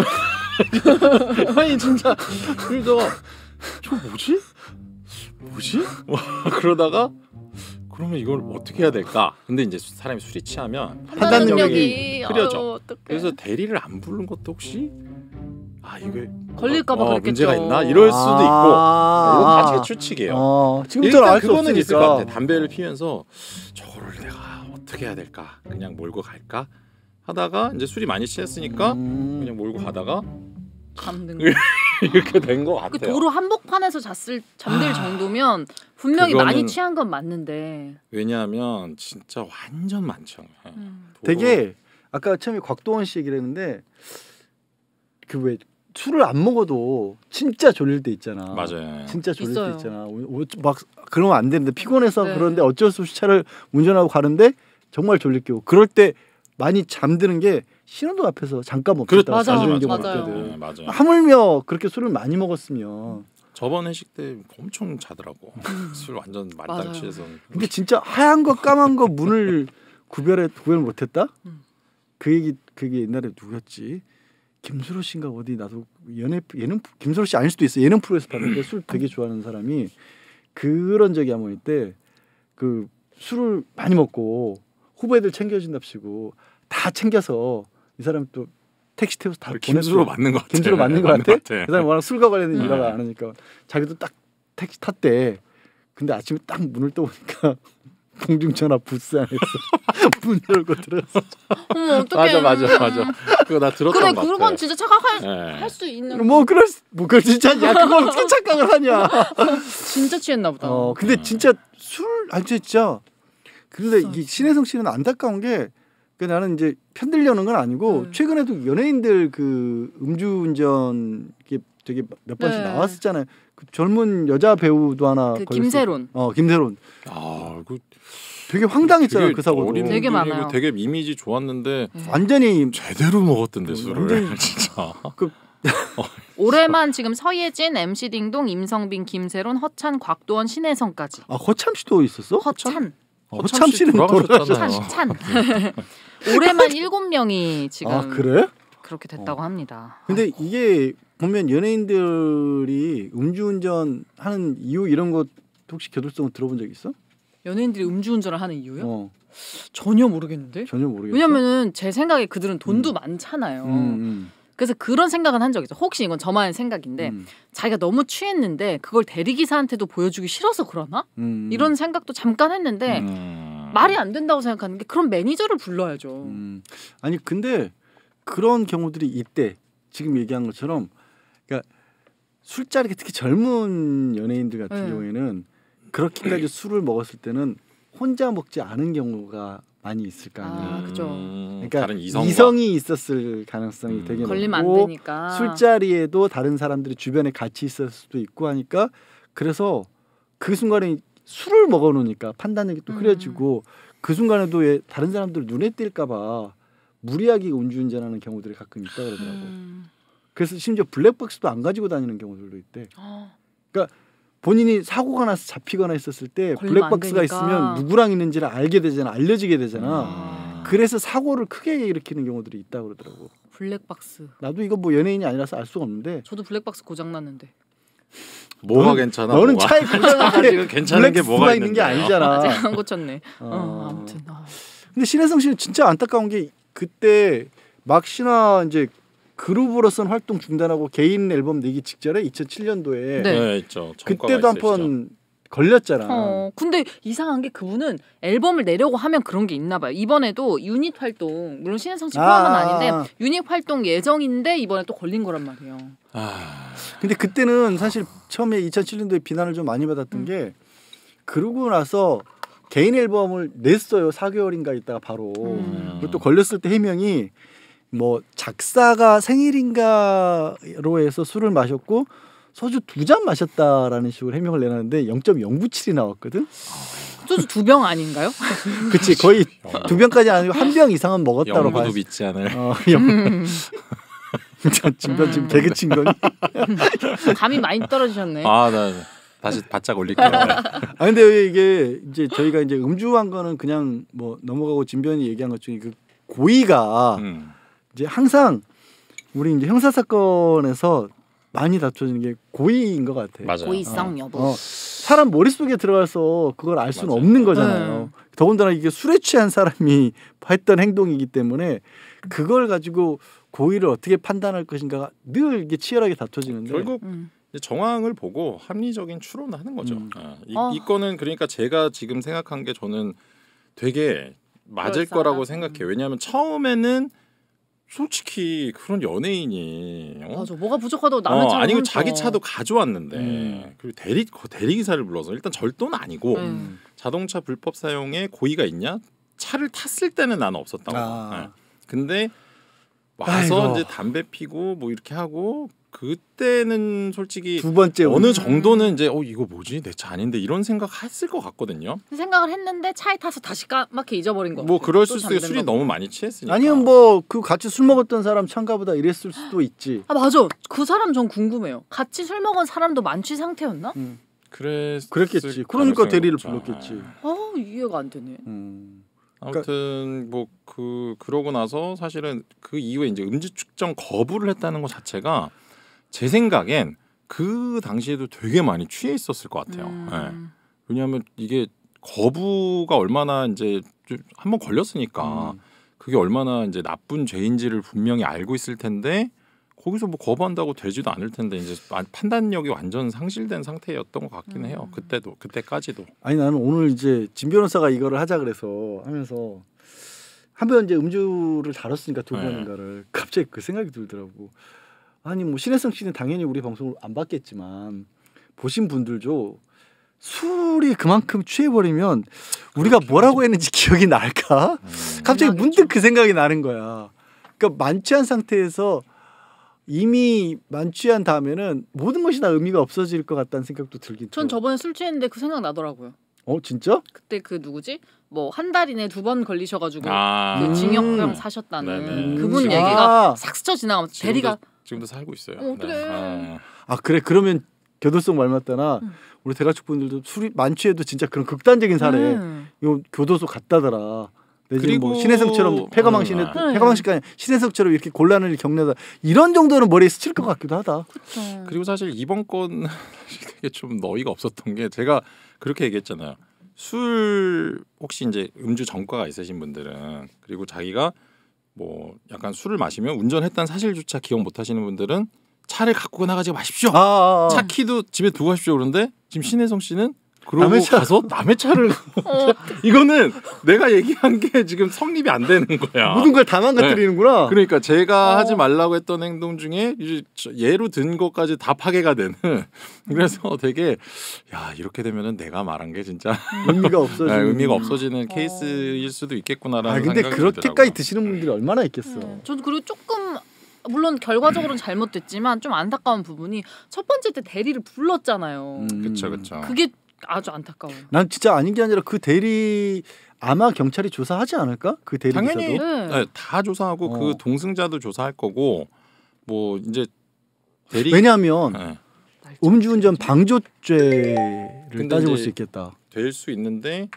아니 진짜 그래서 저 뭐지? 뭐지? 와, 그러다가 그러면 이걸 어떻게 해야 될까? 근데 이제 사람이 술이 취하면 판단 판단 능력이 흐려져. 아유, 어떡해. 그래서 대리를 안 부른 것도 혹시 아 이게 걸릴까봐 어, 그랬겠죠. 문제가 있나 이럴 수도 있고 아. 이건 다 제 추측이에요. 어, 지금부터 일단 알 수 그거는 있을 것 같아. 없으니까. 담배를 피면서 저거를 내가 어떻게 해야 될까? 그냥 몰고 갈까? 하다가 이제 술이 많이 취했으니까 음. 그냥 몰고 가다가 잠든 이렇게 된 것 그 같아요. 도로 한복판에서 잤을 잠들 정도면 분명히 그거는- 많이 취한 건 맞는데. 왜냐하면 진짜 완전 많죠. 예. 음. 도로- 되게 아까 처음에 곽도원 씨 얘기를 했는데 그 왜 술을 안 먹어도 진짜 졸릴 때 있잖아. 맞아요. 진짜 졸릴 있어요. 때 있잖아. 오- 오- 막 그러면 안 되는데 피곤해서 네. 그런데 어쩔 수 없이 차를 운전하고 가는데 정말 졸릴 경우 그럴 때 많이 잠드는 게 신호등 앞에서 잠깐 멈췄다 맞아, 잠드는 맞아, 경우가 맞아요. 있거든. 네, 맞아요. 하물며 그렇게 술을 많이 먹었으면 저번 회식 때 엄청 자더라고. 음. 술 완전 맞아요. 만땅 취해서. 근데 진짜 하얀 거 까만 거 문을 구별해 구별 못했다? 음. 그 얘기 그게 옛날에 누구였지? 김수로 씨인가 어디 나도 연애 예능 김수로 씨 아닐 수도 있어. 예능 프로에서 봤는데 술 되게 좋아하는 사람이 그런 적이 한 번 있대. 그 술을 많이 먹고 후배들 챙겨준답시고 다 챙겨서 이 사람 또 택시 태워서 다 김수로 맞는 것 같아. 김수로 맞는 것 같아. 같아. 그 사람 워낙 술과 관련된 음. 일화가 많으니까 자기도 딱 택시 탔대. 근데 아침에 딱 문을 떠보니까 공중전화 부스 안에서 문 열고 들어갔어. 어머 어떡해. 맞아 맞아 맞아. 그거 나 들었던 그래 것 같아. 그건 진짜 착각할 네. 할 수 있는. 뭐 그럴 수- 뭐 그걸 진짜 야 그걸 어떻게 착각을 하냐. 진짜 취했나 보다. 어 근데 진짜 술 아니 진짜 근데 이게 신혜성 씨는 안타까운 게 그 나는 이제 편들려는 건 아니고 음. 최근에도 연예인들 그 음주운전 이게 되게 몇 번씩 네. 나왔었잖아요. 그 젊은 여자 배우도 하나 그 걸렸어. 김세론. 어 김세론 아, 그 되게 황당했잖아 되게 그 사고도. 어린 되게 분이고 많아요. 되게 이미지 좋았는데 완전히 제대로 먹었던데 어, 술을 완전히- 진짜. 올해만 지금 서예진, 엠씨 딩동, 임성빈, 김세론, 허찬, 곽도원, 신혜성까지. 아 허참 씨도 있었어? 허찬, 어, 허참 허참 씨 씨는 돌아가셨. 돌아가셨잖아요. 찬, 찬. 올해만 일곱 명이 지금 아 그래? 그렇게 됐다고 합니다. 근데 이게 보면 연예인들이 음주운전 하는 이유 이런 것 혹시 겨돌성을 들어본 적 있어? 연예인들이 음주운전을 하는 이유요? 어 전혀 모르겠는데. 전혀 모르겠어. 왜냐면은 제 생각에 그들은 돈도 음. 많잖아요. 음, 음, 그래서 그런 생각은 한 적이 있어. 혹시 이건 저만의 생각인데 음, 자기가 너무 취했는데 그걸 대리기사한테도 보여주기 싫어서 그러나? 음, 이런 생각도 잠깐 했는데 음. 말이 안 된다고 생각하는 게 그런 매니저를 불러야죠. 음. 아니 근데 그런 경우들이 있대. 지금 얘기한 것처럼 그러니까 술자리 특히 젊은 연예인들 같은 네. 경우에는 그렇게까지 술을 먹었을 때는 혼자 먹지 않은 경우가 많이 있을 거 아니에요. 아, 그죠. 음, 그러니까 다른 이성과 이성이 있었을 가능성이 음. 되게 걸리면 안 높고 되니까. 술자리에도 다른 사람들이 주변에 같이 있을 수도 있고 하니까 그래서 그 순간에 술을 먹어놓으니까 판단력이 또 음. 흐려지고 그 순간에도 왜 다른 사람들 눈에 띌까봐 무리하게 음주운전하는 경우들이 가끔 있다 그러더라고. 음. 그래서 심지어 블랙박스도 안 가지고 다니는 경우들도 있대. 어, 본인이 사고가 나서 잡히거나 했었을 때 걸리면 안 블랙박스가 되니까. 있으면 누구랑 있는지를 알게 되잖아, 알려지게 되잖아. 음. 그래서 사고를 크게 일으키는 경우들이 있다 그러더라고. 블랙박스. 나도 이거 뭐 연예인이 아니라서 알 수가 없는데. 저도 블랙박스 고장 났는데. 뭐가 너는- 괜찮아? 너는 뭐가? 차에 고장나게 지금 괜찮은 게 뭐가 있는 게 있는데요? 아니잖아. 아직 안 고쳤네. 어, 어. 아무튼. 어. 근데 신혜성 씨는 진짜 안타까운 게 그때 막 신화 이제 그룹으로서는 활동 중단하고 개인 앨범 내기 직전에 이천칠 년도에 네. 네, 있죠. 그때도 한 번 걸렸잖아. 어, 근데 이상한 게 그분은 앨범을 내려고 하면 그런 게 있나 봐요. 이번에도 유닛 활동, 물론 신혜성 씨 포함은 아. 아, 닌데 유닛 활동 예정인데 이번에 또 걸린 거란 말이에요. 아, 근데 그때는 사실 처음에 이천칠 년도에 비난을 좀 많이 받았던 음. 게 그러고 나서 개인 앨범을 냈어요. 사 개월인가 있다가 바로. 음. 그리고 또 걸렸을 때 해명이 뭐 작사가 생일인가로 해서 술을 마셨고 소주 두 잔 마셨다라는 식으로 해명을 내놨는데 영 점 영구칠이 나왔거든. 소주 두 병 아닌가요? 그치 거의 두 병까지 아니고 한 병 이상은 먹었다고 영구도 봐요. 믿지 않을. 어, 영. 음. 진짜 지금 개그 친 거니? 감이 많이 떨어지셨네. 아, 나 다시 바짝 올릴게요. 아 근데 왜 이게 이제 저희가 이제 음주한 거는 그냥 뭐 넘어가고 진변이 얘기한 것 중에 그 고의가 음. 이제 항상 우리 이제 형사 사건에서 많이 다투지는 게 고의인 것 같아요. 맞아요. 고의성 여부. 어, 사람 머릿속에 들어가서 그걸 알 수는 맞아요. 없는 거잖아요. 네. 더군다나 이게 술에 취한 사람이 했던 행동이기 때문에 그걸 가지고 고의를 어떻게 판단할 것인가가 늘 이게 치열하게 다투지는데 결국 음. 이제 정황을 보고 합리적인 추론을 하는 거죠. 음. 아, 이, 어. 이 건은 그러니까 제가 지금 생각한 게 저는 되게 맞을 그럴싸하다. 거라고 생각해요. 왜냐하면 처음에는 솔직히 그런 연예인이 어? 맞아. 뭐가 부족하다고 남의 어, 차를 아니고 훔쳐. 자기 차도 가져왔는데 음. 그리고 대리 대리 기사를 불러서 일단 절도는 아니고 음. 자동차 불법 사용에 고의가 있냐? 차를 탔을 때는 나는 없었다고. 아. 봐. 네. 근데 와서 아이고. 이제 담배 피고 뭐 이렇게 하고 그때는 솔직히 두 번째 어느 운. 정도는 이제 어 이거 뭐지 내 차 아닌데 이런 생각 했을 것 같거든요. 생각을 했는데 차에 타서 다시 까맣게 잊어버린 거. 뭐 그럴 수 또 있어요. 잠든 술이 거고. 너무 많이 취했으니까. 아니면 뭐 그 같이 술 먹었던 사람 참가보다 이랬을 수도 있지. 아 맞아. 그 사람 전 궁금해요. 같이 술 먹은 사람도 만취 상태였나? 음. 그랬 그랬겠지. 그러니까 대리를 불렀겠지. 아 이해가 안 되네. 음. 아무튼 뭐 그 그러고 나서 사실은 그 이후에 이제 음주 측정 거부를 했다는 것 자체가 제 생각엔 그 당시에도 되게 많이 취해 있었을 것 같아요. 음. 네. 왜냐하면 이게 거부가 얼마나 이제 한번 걸렸으니까 음. 그게 얼마나 이제 나쁜 죄인지를 분명히 알고 있을 텐데 거기서 뭐 거부한다고 되지도 않을 텐데 이제 판단력이 완전 상실된 상태였던 것 같기는 해요. 그때도 그때까지도. 아니 나는 오늘 이제 진 변호사가 이거를 하자 그래서 하면서 한 번 이제 음주를 다뤘으니까 두 네. 번인가를 갑자기 그 생각이 들더라고. 아니 뭐 신혜성 씨는 당연히 우리 방송을 안 봤겠지만 보신 분들도 술이 그만큼 취해버리면 우리가 뭐라고 했는지 기억이 날까? 음. 갑자기 나겠죠. 문득 그 생각이 나는 거야. 그러니까 만취한 상태에서 이미 만취한 다음에는 모든 것이 다 의미가 없어질 것 같다는 생각도 들긴 전 들어. 저번에 술 취했는데 그 생각 나더라고요. 어 진짜? 그때 그 누구지? 뭐 한 달 이내 두 번 걸리셔가지고 아. 그 음. 징역형 사셨다는 네네. 그분 음. 얘기가 아. 싹 스쳐 지나가면서 지금도, 대리가 지금도 살고 있어요. 어, 어떡해. 아. 아 그래 그러면 교도소 말 맞다나 음. 우리 대가족 분들도 술이 만취해도 진짜 그런 극단적인 사례 음. 이거 교도소 갔다더라. 내지는 그리고- 뭐 신혜성처럼 폐가망신에 음. 폐가망신이 아니라 신혜성처럼 이렇게 곤란을 겪는다 이런 정도는 머리에 스칠 것 같기도 하다. 그쵸. 그리고 사실 이번 건 사실 되게 좀 너희가 없었던 게 제가 그렇게 얘기했잖아요. 술 혹시 이제 음주 전과가 있으신 분들은 그리고 자기가 뭐 약간 술을 마시면 운전했다는 사실조차 기억 못 하시는 분들은 차를 갖고 나가지 마십시오. 아, 아, 아. 차 키도 집에 두고 가십시오. 그런데 지금 신혜성 씨는 그러고 남의 차- 가서 남의 차를 어, 이거는 내가 얘기한 게 지금 성립이 안 되는 거야. 모든 걸 다 망가뜨리는구나. 그러니까 제가 어. 하지 말라고 했던 행동 중에 이제 저- 예로 든 것까지 다 파괴가 되는. 그래서 되게 야 이렇게 되면은 내가 말한 게 진짜 의미가 없어지는. 네, 의미가 없어지는 케이스일 수도 있겠구나라는 아 근데 생각이 그렇게까지 들더라고요. 드시는 분들이 얼마나 있겠어. 네. 저도 그리고 조금 물론 결과적으로는 잘못됐지만 좀 안타까운 부분이 첫 번째 때 대리를 불렀잖아요. 음. 그렇죠, 그렇죠. 그게 아주 안타까워요. 난 진짜 아닌 게 아니라 그 대리 아마 경찰이 조사하지 않을까? 그 대리 당연히 기사도. 네. 네, 다 조사하고 어. 그 동승자도 조사할 거고 뭐 이제 대리 왜냐하면 네, 음주운전 방조죄를 근데 따져볼 이제 수 있겠다. 될 수 있는데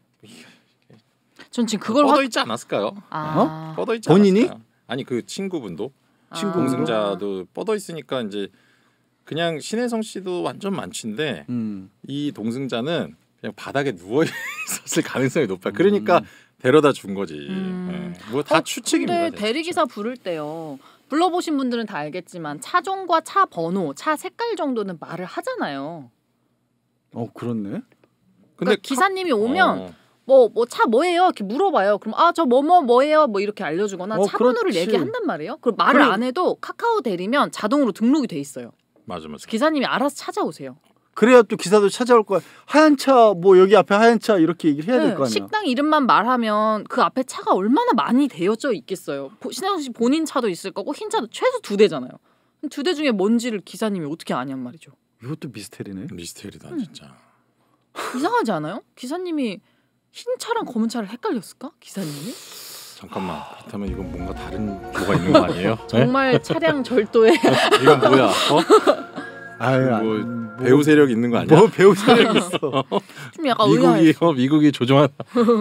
전 지금 그걸 뻗어 확 있지 않았을까요? 아. 뻗어 있지 본인이? 않았을까요? 아니 그 친구분도 친구 아. 동승자도 뻗어 있으니까 이제 그냥 신혜성 씨도 완전 만취인데 음. 이 동승자는 그냥 바닥에 누워 있었을 가능성이 높아요. 그러니까 데려다 준 거지. 음. 네. 뭐 다 어, 추측입니다. 근데 대리기사 부를 때요. 불러보신 분들은 다 알겠지만 차종과 차 번호, 차 색깔 정도는 말을 하잖아요. 어 그렇네. 근데 그러니까 기사님이 오면 어, 뭐 뭐 차 뭐예요? 이렇게 물어봐요. 그럼 아 저 뭐 뭐 뭐예요? 뭐 이렇게 알려주거나 어, 차 번호를 그렇지. 얘기한단 말이에요. 그럼 말을 그래. 안 해도 카카오 대리면 자동으로 등록이 돼 있어요. 맞아 맞아. 기사님이 알아서 찾아오세요. 그래야 또 기사도 찾아올 거야. 하얀 차 뭐 여기 앞에 하얀 차 이렇게 얘기를 해야 될 네, 거 아니야. 식당 이름만 말하면 그 앞에 차가 얼마나 많이 되어져 있겠어요. 보- 신혜성 씨 본인 차도 있을 거고 흰 차도 최소 두 대잖아요. 두 대 중에 뭔지를 기사님이 어떻게 아냔 말이죠. 이것도 미스테리네. 미스테리다 음. 진짜. 이상하지 않아요? 기사님이 흰 차랑 검은 차를 헷갈렸을까? 기사님이? 잠깐만. 그렇다면 이건 뭔가 다른 뭐가 있는 거 아니에요? 네? 정말 차량 절도에 이건 뭐야? 어? 아유, 뭐 뭐, 배우 세력 있는 거 아니야? 뭐 배우 세력 있어. 좀 약간 미국이 의아했어. 어, 미국이 조종한.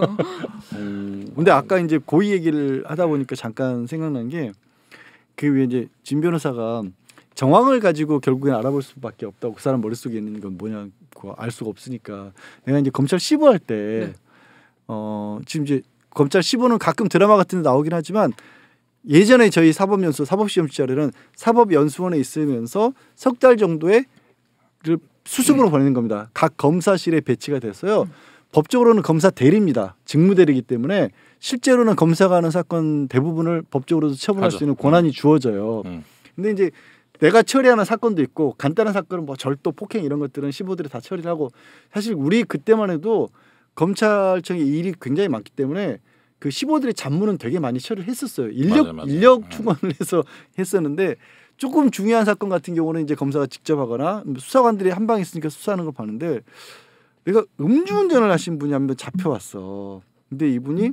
음, 근데 아까 이제 고의 얘기를 하다 보니까 잠깐 생각난 게 그 위에 이제 진 변호사가 정황을 가지고 결국엔 알아볼 수밖에 없다고 그 사람 머릿속에 있는 건 뭐냐고 알 수가 없으니까 내가 이제 검찰 시보할 때 네. 어, 지금 이제 검찰 시보는 가끔 드라마 같은 데 나오긴 하지만 예전에 저희 사법연수 사법시험 시절에는 사법연수원에 있으면서 석 달 정도의 를 수습으로 보내는 겁니다. 각 검사실에 배치가 됐어요. 음. 법적으로는 검사 대리입니다. 직무대리이기 때문에 실제로는 검사가 하는 사건 대부분을 법적으로도 처분할 하죠. 수 있는 권한이 주어져요. 음. 근데 이제 내가 처리하는 사건도 있고 간단한 사건은 뭐 절도, 폭행 이런 것들은 시보들이 다 처리를 하고 사실 우리 그때만 해도 검찰청에 일이 굉장히 많기 때문에 그 시보들의 잡무는 되게 많이 처리를 했었어요. 인력 맞아, 맞아. 인력 음. 충원을 해서 했었는데 조금 중요한 사건 같은 경우는 이제 검사가 직접 하거나 수사관들이 한 방 있으니까 수사하는 걸 봤는데 내가 음주운전을 하신 분이 한 번 잡혀왔어. 근데 이분이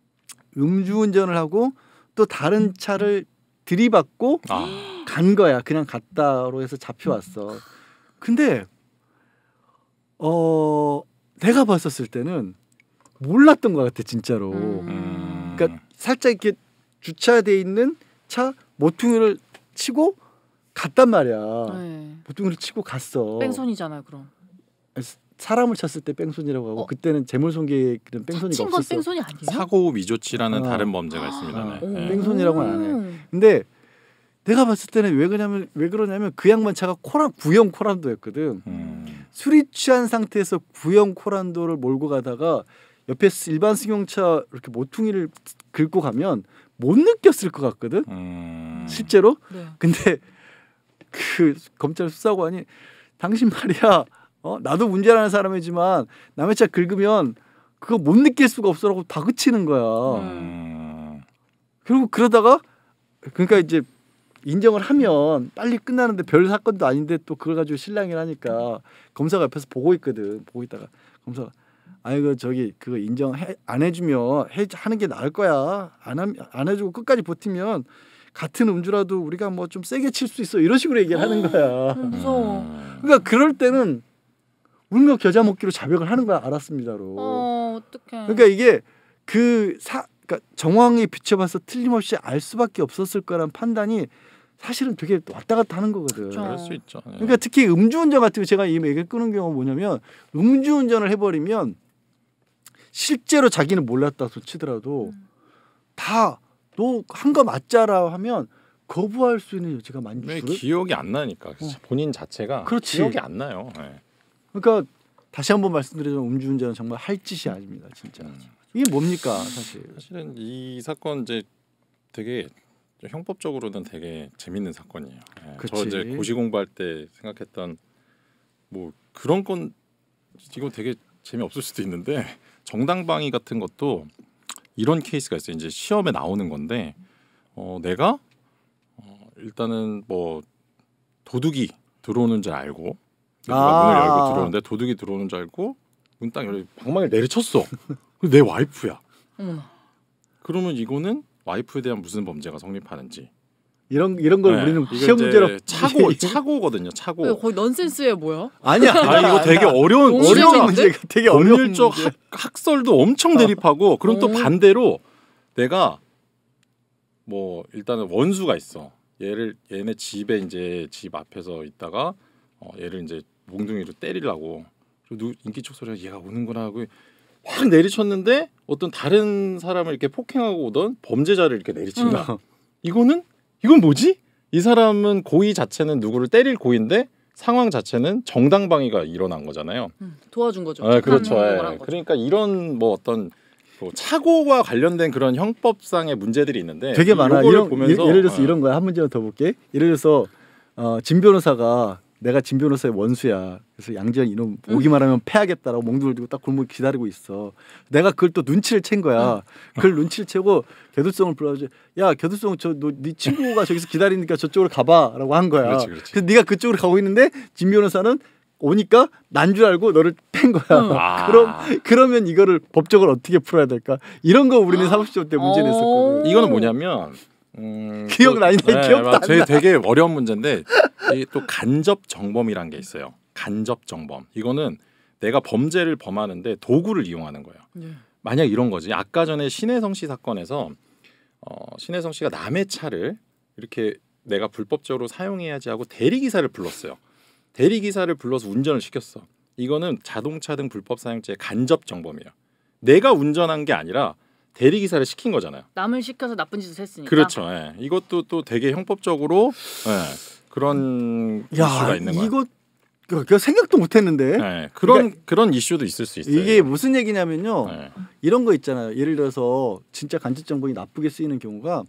음주운전을 하고 또 다른 차를 들이받고 아. 간 거야. 그냥 갔다로 해서 잡혀왔어. 근데 어 내가 봤었을 때는 몰랐던 것 같아 진짜로. 음. 그러니까 살짝 이렇게 주차돼 있는 차 모퉁이를 치고 갔단 말이야. 네. 보통을 치고 갔어. 뺑소니잖아요, 그럼. 사람을 쳤을 때 뺑소니라고 하고 어? 그때는 재물손괴 그런 뺑소니가 친 건 없었어. 뺑소니 아니에요? 사고 미조치라는 어. 다른 범죄가 있습니다. 어. 네. 네. 뺑소니라고는 안 해. 근데 내가 봤을 때는 왜 그러냐면 왜 그러냐면 그 양반 차가 코란 구형 코란도였거든. 음. 술이 취한 상태에서 구형 코란도를 몰고 가다가 옆에 일반 승용차 이렇게 모퉁이를 긁고 가면 못 느꼈을 것 같거든. 음. 실제로. 네. 근데 그 검찰 수사관이 당신 말이야. 어? 나도 운전하는 사람이지만 남의 차 긁으면 그거 못 느낄 수가 없어라고 다그치는 거야. 음. 그리고 그러다가 그러니까 이제 인정을 하면 빨리 끝나는데 별 사건도 아닌데 또 그걸 가지고 실랑이를 하니까 검사가 옆에서 보고 있거든. 보고 있다가 검사가 아이고 저기 그거 인정 안 해주면 해 하는 게 나을 거야. 안, 함, 안 해주고 끝까지 버티면 같은 음주라도 우리가 뭐 좀 세게 칠 수 있어. 이런 식으로 얘기를 하는 거야. 음, 무서워. 음. 그러니까 그럴 때는 울며 겨자 먹기로 자백을 하는 거야. 알았습니다로. 어, 어떡해. 그러니까 이게 그 사, 그러니까 정황에 비춰봐서 틀림없이 알 수밖에 없었을 거란 판단이 사실은 되게 왔다 갔다 하는 거거든. 그렇죠. 그럴 수 있죠. 네. 그러니까 특히 음주운전 같은 거 제가 이 얘기를 끄는 경우가 뭐냐면 음주운전을 해버리면 실제로 자기는 몰랐다고 치더라도 음. 다 너 한 거 맞자라 하면 거부할 수 있는 여지가 많이 왜 줄어. 기억이 안 나니까 본인 자체가 그렇지. 기억이 안 나요. 네. 그러니까 다시 한번 말씀드리자면 음주운전은 정말 할 짓이 아닙니다, 진짜. 음. 이게 뭡니까, 사실. 사실은 이 사건 이제 되게 형법적으로는 되게 재밌는 사건이에요. 네. 저 그치. 이제 고시 공부할 때 생각했던 뭐 그런 건 이거 되게 재미없을 수도 있는데 정당방위 같은 것도 이런 케이스가 있어요. 이제 시험에 나오는 건데 어, 내가 어, 일단은 뭐 도둑이 들어오는 줄 알고 누가 아. 문을 열고 들어오는데 도둑이 들어오는 줄 알고 문 딱 열고 방망이를 내리쳤어. 내 와이프야. 어머나. 그러면 이거는 와이프에 대한 무슨 범죄가 성립하는지 이런 이런 걸 네. 우리는 이거 시험 이제 문제로 차고 차고거든요. 차고. 왜 거의 넌센스예요, 뭐야? 아니야. 아 이거 되게 어려운 너무 어려운 진짜 문제가 되게 어려운 법률적 문제. 학, 학설도 엄청 대립하고 그럼 또 어. 반대로 내가 뭐 일단은 원수가 있어. 얘를 얘네 집에 이제 집 앞에서 있다가 어, 얘를 이제 몽둥이로 때리려고 누 인기척 소리가 얘가 오는구나 하고 확 내리쳤는데 어떤 다른 사람을 이렇게 폭행하고 오던 범죄자를 이렇게 내리친 거야. 음. 이거는 이건 뭐지? 이 사람은 고의 자체는 누구를 때릴 고의인데 상황 자체는 정당방위가 일어난 거잖아요. 음, 도와준 거죠. 아, 그렇죠. 착한 예. 행동을 한 거죠. 그러니까 이런 뭐 어떤 뭐 차고와 관련된 그런 형법상의 문제들이 있는데 되게 많아. 요거를 이런, 보면서 예, 예를 들어서 어, 이런 거야. 한 문제 더 볼게. 예를 들어서 어, 진 변호사가 내가 진 변호사의 원수야. 그래서 양지현 이놈 음. 오기만 하면 패하겠다라고 몽둥이를 들고 딱 골목 기다리고 있어. 내가 그걸 또 눈치를 챈 거야. 그걸 눈치를 채고 겨두성을 불러가지고 야 겨두성 저네 친구가 저기서 기다리니까 저쪽으로 가봐라고 한 거야. 그렇지, 그렇지. 그래서 네가 그쪽으로 가고 있는데 진 변호사는 오니까 난 줄 알고 너를 팬 거야. 응. 아. 그럼 그러면 이거를 법적으로 어떻게 풀어야 될까? 이런 거 우리는 사법 시험 때 문제 냈었거든. 이거는 뭐냐면 음, 기억은 또- 아닌데 네, 기억도 안 되게, 나. 되게 어려운 문제인데 이게 또 간접 정범이란 게 있어요. 간접 정범. 이거는 내가 범죄를 범하는데 도구를 이용하는 거예요. 네. 만약 이런 거지. 아까 전에 신혜성 씨 사건에서 어, 신혜성 씨가 남의 차를 이렇게 내가 불법적으로 사용해야지 하고 대리기사를 불렀어요. 대리기사를 불러서 운전을 시켰어. 이거는 자동차 등 불법 사용죄의 간접 정범이에요. 내가 운전한 게 아니라 대리기사를 시킨 거잖아요. 남을 시켜서 나쁜 짓을 했으니까. 그렇죠. 예. 이것도 또 되게 형법적으로 예, 그런 이슈가 야 있는 거예요. 이거 그, 그 생각도 못했는데 예, 그런 그러니까 그런 이슈도 있을 수 있어요. 이게 무슨 얘기냐면요. 예. 이런 거 있잖아요. 예를 들어서 진짜 간접 정보이 나쁘게 쓰이는 경우가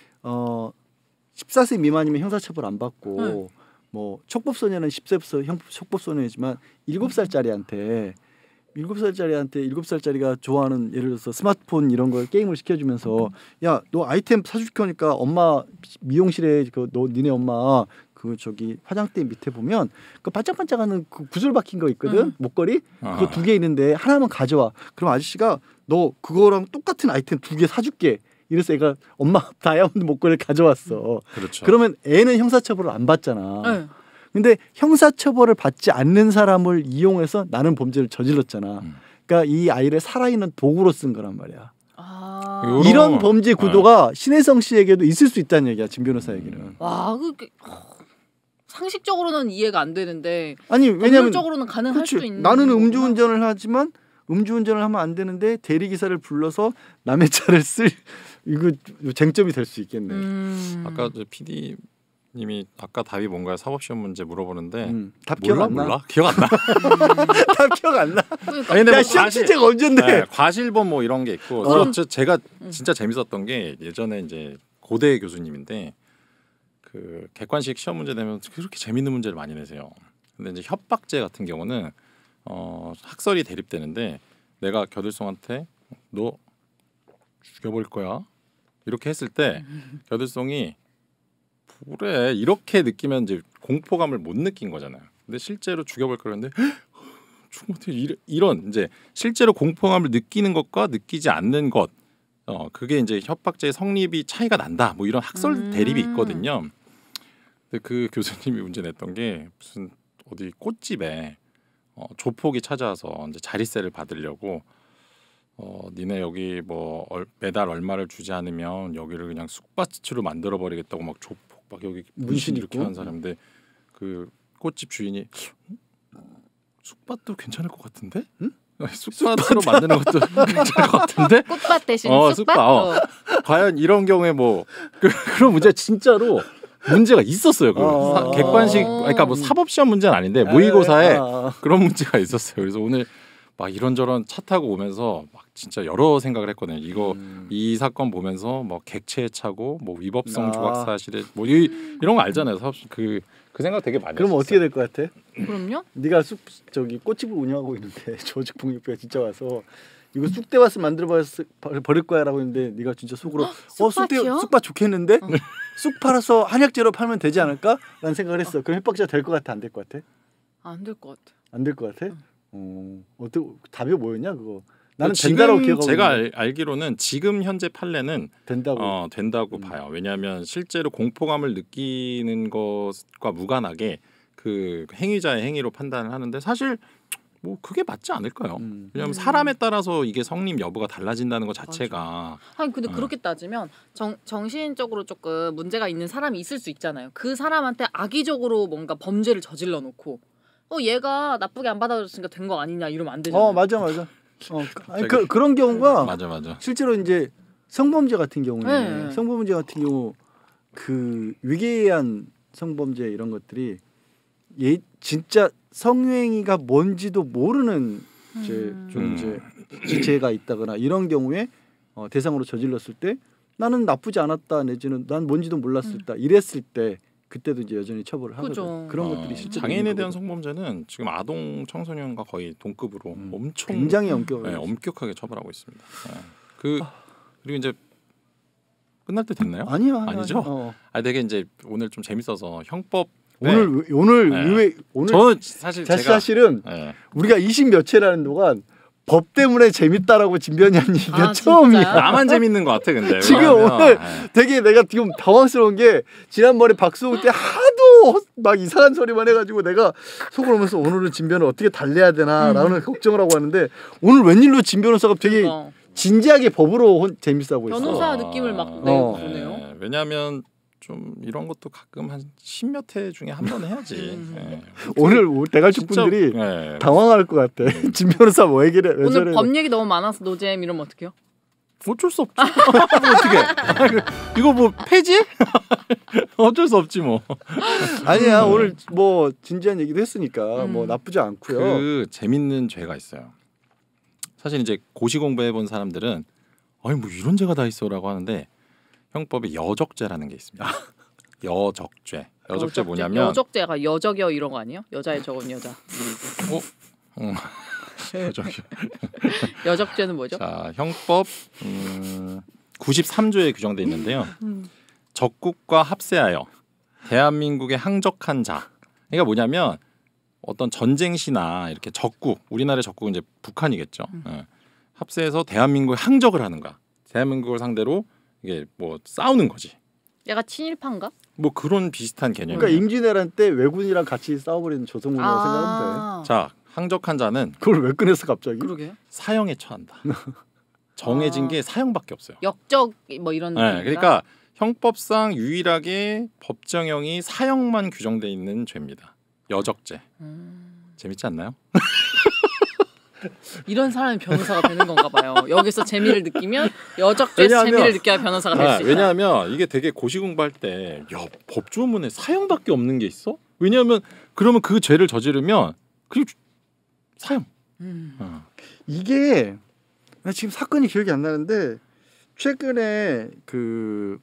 어 십사 세 미만이면 형사처벌 안 받고 네. 뭐 촉법소년은 십 세부터 형 촉법소년이지만 일곱 살짜리한테 일곱 살짜리한테 일곱 살짜리가 좋아하는 예를 들어서 스마트폰 이런 걸 게임을 시켜주면서 야 너 아이템 사줄 거니까 엄마 미용실에 그 너 니네 엄마 그 저기 화장대 밑에 보면 그 반짝반짝하는 그 구슬 박힌 거 있거든 음. 목걸이 아. 그거 두 개 있는데 하나만 가져와. 그럼 아저씨가 너 그거랑 똑같은 아이템 두 개 사줄게. 이래서 애가 엄마 다이아몬드 목걸이를 가져왔어. 그렇죠. 그러면 애는 형사처벌을 안 받잖아. 네. 근데 형사처벌을 받지 않는 사람을 이용해서 나는 범죄를 저질렀잖아. 음. 그러니까 이 아이를 살아있는 도구로 쓴 거란 말이야. 아. 요런- 이런 범죄 구도가 신혜성 씨에게도 있을 수 있다는 얘기야. 진 변호사에게는. 와, 그 그- 어, 상식적으로는 이해가 안 되는데 아니 왜냐면 법률적으로는 가능할 그치, 수도 있는 나는 거구나. 음주운전을 하지만 음주운전을 하면 안 되는데 대리기사를 불러서 남의 차를 쓸 이거 쟁점이 될 수 있겠네. 음. 아까 피디님이 아까 답이 뭔가요? 사법시험 문제 물어보는데 음, 답 몰라 기억 안 나? 몰라 기억 안 나. 답 기억 안 나? 그러니까. 아니, 근데 야 뭐 시험 과실- 친제가 언젠데? 네, 과실범 뭐 이런 게 있고 어. 저, 저 제가 진짜 재밌었던 게 예전에 이제 고대 교수님인데 그 객관식 시험 문제 내면 그렇게 재밌는 문제를 많이 내세요. 근데 이제 협박죄 같은 경우는 어, 학설이 대립되는데 내가 겨들송한테 너 죽여버릴 거야 이렇게 했을 때 겨들송이 그래 이렇게 느끼면 이제 공포감을 못 느낀 거잖아요. 근데 실제로 죽여버릴 거라는데 죽으면 어떻게 이래- 이런 이제 실제로 공포감을 느끼는 것과 느끼지 않는 것, 어 그게 이제 협박죄의 성립이 차이가 난다. 뭐 이런 학설 음. 대립이 있거든요. 근데 그 교수님이 문제 냈던 게 무슨 어디 꽃집에 어, 조폭이 찾아와서 이제 자리세를 받으려고 어 니네 여기 뭐 얼, 매달 얼마를 주지 않으면 여기를 그냥 쑥밭으로 만들어 버리겠다고 막 조폭 막 여기 문신 문신 이렇게 있고? 하는 사람인데 그 꽃집 주인이 쑥밭도 괜찮을 것 같은데? 응? 쑥밭으로 만드는 것도 괜찮을 것 같은데? 꽃밭 대신 어, 쑥밭. 쑥밭, 어. 어. 과연 이런 경우에 뭐 그, 그런 문제 진짜로 문제가 있었어요. 그 어. 사- 객관식 그러니까 뭐 사법 시험 문제는 아닌데 모의고사에 아, 아, 아. 그런 문제가 있었어요. 그래서 오늘 막 이런저런 차 타고 오면서 막 진짜 여러 생각을 했거든요. 이거 음. 이 사건 보면서 뭐 객체에 차고 뭐 위법성 아. 조각 사실에 뭐 이, 이런 거 알잖아요. 사법 그그 그 생각 되게 많이 그럼 했었어요. 어떻게 될 것 같아? 그럼요? 네가 쑥 저기 꽃집을 운영하고 있는데 조직 폭력배가 진짜 와서 이거 쑥대밭을 만들어 버릴, 버릴 거야라고 했는데 네가 진짜 속으로 어 쑥대 쑥밭이요? 쑥밭 좋겠는데 어. 쑥 팔아서 한약재로 팔면 되지 않을까?라는 생각을 했어. 그럼 협박자 될 것 같아? 안 될 것 같아? 안 될 것 같아. 안 될 것 같아? 응. 어 어떻게 답이 뭐였냐 그거? 나는 지금 된다고 기억하고 제가 있는데. 알, 알기로는 지금 현재 판례는 된다고. 어, 된다고 음. 봐요. 왜냐하면 실제로 공포감을 느끼는 것과 무관하게 그 행위자의 행위로 판단을 하는데 사실 뭐 그게 맞지 않을까요? 음. 왜냐하면 음. 사람에 따라서 이게 성립 여부가 달라진다는 것 자체가 아니 근데 어. 그렇게 따지면 정, 정신적으로 조금 문제가 있는 사람이 있을 수 있잖아요. 그 사람한테 악의적으로 뭔가 범죄를 저질러 놓고 어 얘가 나쁘게 안 받아줬으니까 된 거 아니냐 이러면 안 되잖아요. 어 맞아 맞아. 어 아니 그 그런 경우가 맞아 맞아. 실제로 이제 성범죄 같은 경우에 네. 성범죄 같은 경우 그 위계한 성범죄 이런 것들이 예 진짜 성행위가 뭔지도 모르는 이제 음. 좀 음. 이제 지체가 있다거나 이런 경우에 어, 대상으로 저질렀을 때 나는 나쁘지 않았다 내지는 난 뭔지도 몰랐을다 이랬을 때 그때도 이제 여전히 처벌을 하거든. 그죠. 그런 어, 것들이 실제 장애인에 대한 성범죄는 지금 아동 청소년과 거의 동급으로 음. 엄청 굉장히 엄격하게 네, 엄격하게 처벌하고 있습니다. 네. 그 그리고 이제 끝날 때 됐나요? 아니야 아니야, 아니죠? 아니야. 어. 아 되게 이제 오늘 좀 재밌어서 형법 오늘 오늘 네. 의외 오늘 저는 사실 자, 제가 사실은 네. 우리가 이십 몇 회라는 동안 법 때문에 재밌다라고 진변이 한 얘기가 아, 처음이야. 진짜요? 나만 재밌는 것 같아 근데 지금 왜냐하면, 오늘 네. 되게 내가 지금 당황스러운 게 지난번에 박수홍 때 하도 막 이상한 소리만 해가지고 내가 속으로 오면서 오늘은 진 변을 어떻게 달래야 되나라는 걱정을 하고 하는데 오늘 웬일로 진 변호사가 되게 그러니까. 진지하게 법으로 혼, 재밌어하고 있어. 변호사 느낌을 막 어. 내고 네. 그러네요. 왜냐하면 좀 이런 것도 가끔 한 십몇 회 중에 한 번 해야지. 음. 네. 오늘 대갈축 진짜, 분들이 네. 당황할 것 같아. 진 변호사 뭐 얘기래? 왜 오늘 저래? 법 얘기 너무 많아서 노잼 이러면 어떡해요? 어쩔 수 없죠. 어떻게? 이거 뭐 폐지? 어쩔 수 없지 뭐. 아니야 오늘 뭐 진지한 얘기도 했으니까 음. 뭐 나쁘지 않고요. 그 재밌는 죄가 있어요. 사실 이제 고시 공부해 본 사람들은 아니 뭐 이런 죄가 다 있어라고 하는데 형법에 여적죄라는 게 있습니다. 여적죄. 여적죄 뭐냐면 여적죄가 여적여 이런 거 아니에요? 여자의 적은 여자. 어? 어. 여적죄. 여적죄는 뭐죠? 자, 형법 음, 구십삼 조에 규정돼 있는데요. 음. 적국과 합세하여 대한민국에 항적한 자. 그러니까 뭐냐면 어떤 전쟁 시나 이렇게 적국, 우리나라의 적국은 이제 북한이겠죠. 음. 예. 합세해서 대한민국에 항적을 하는 거야. 대한민국을 상대로 이게 뭐 싸우는 거지. 얘가 친일파인가? 뭐 그런 비슷한 개념이에요. 그러니까 임진왜란 때 외군이랑 같이 싸워버리는 조선군이라고 생각하면 돼. 아, 자, 항적한 자는 그걸 왜 꺼냈어 갑자기? 그러게요. 사형에 처한다. 정해진 아. 게 사형밖에 없어요. 역적 뭐 이런. 네, 느낌인가? 그러니까 형법상 유일하게 법정형이 사형만 규정돼 있는 죄입니다. 여적죄. 음... 재밌지 않나요? 이런 사람이 변호사가 되는 건가 봐요. 여기서 재미를 느끼면 여적죄에서 재미를 느껴야 변호사가 될 수 있다. 왜냐하면 이게 되게 고시공부할 때 야, 법조문에 사형밖에 없는 게 있어? 왜냐하면 그러면 그 죄를 저지르면 그리고 사형. 음. 어. 이게 나 지금 사건이 기억이 안 나는데 최근에 그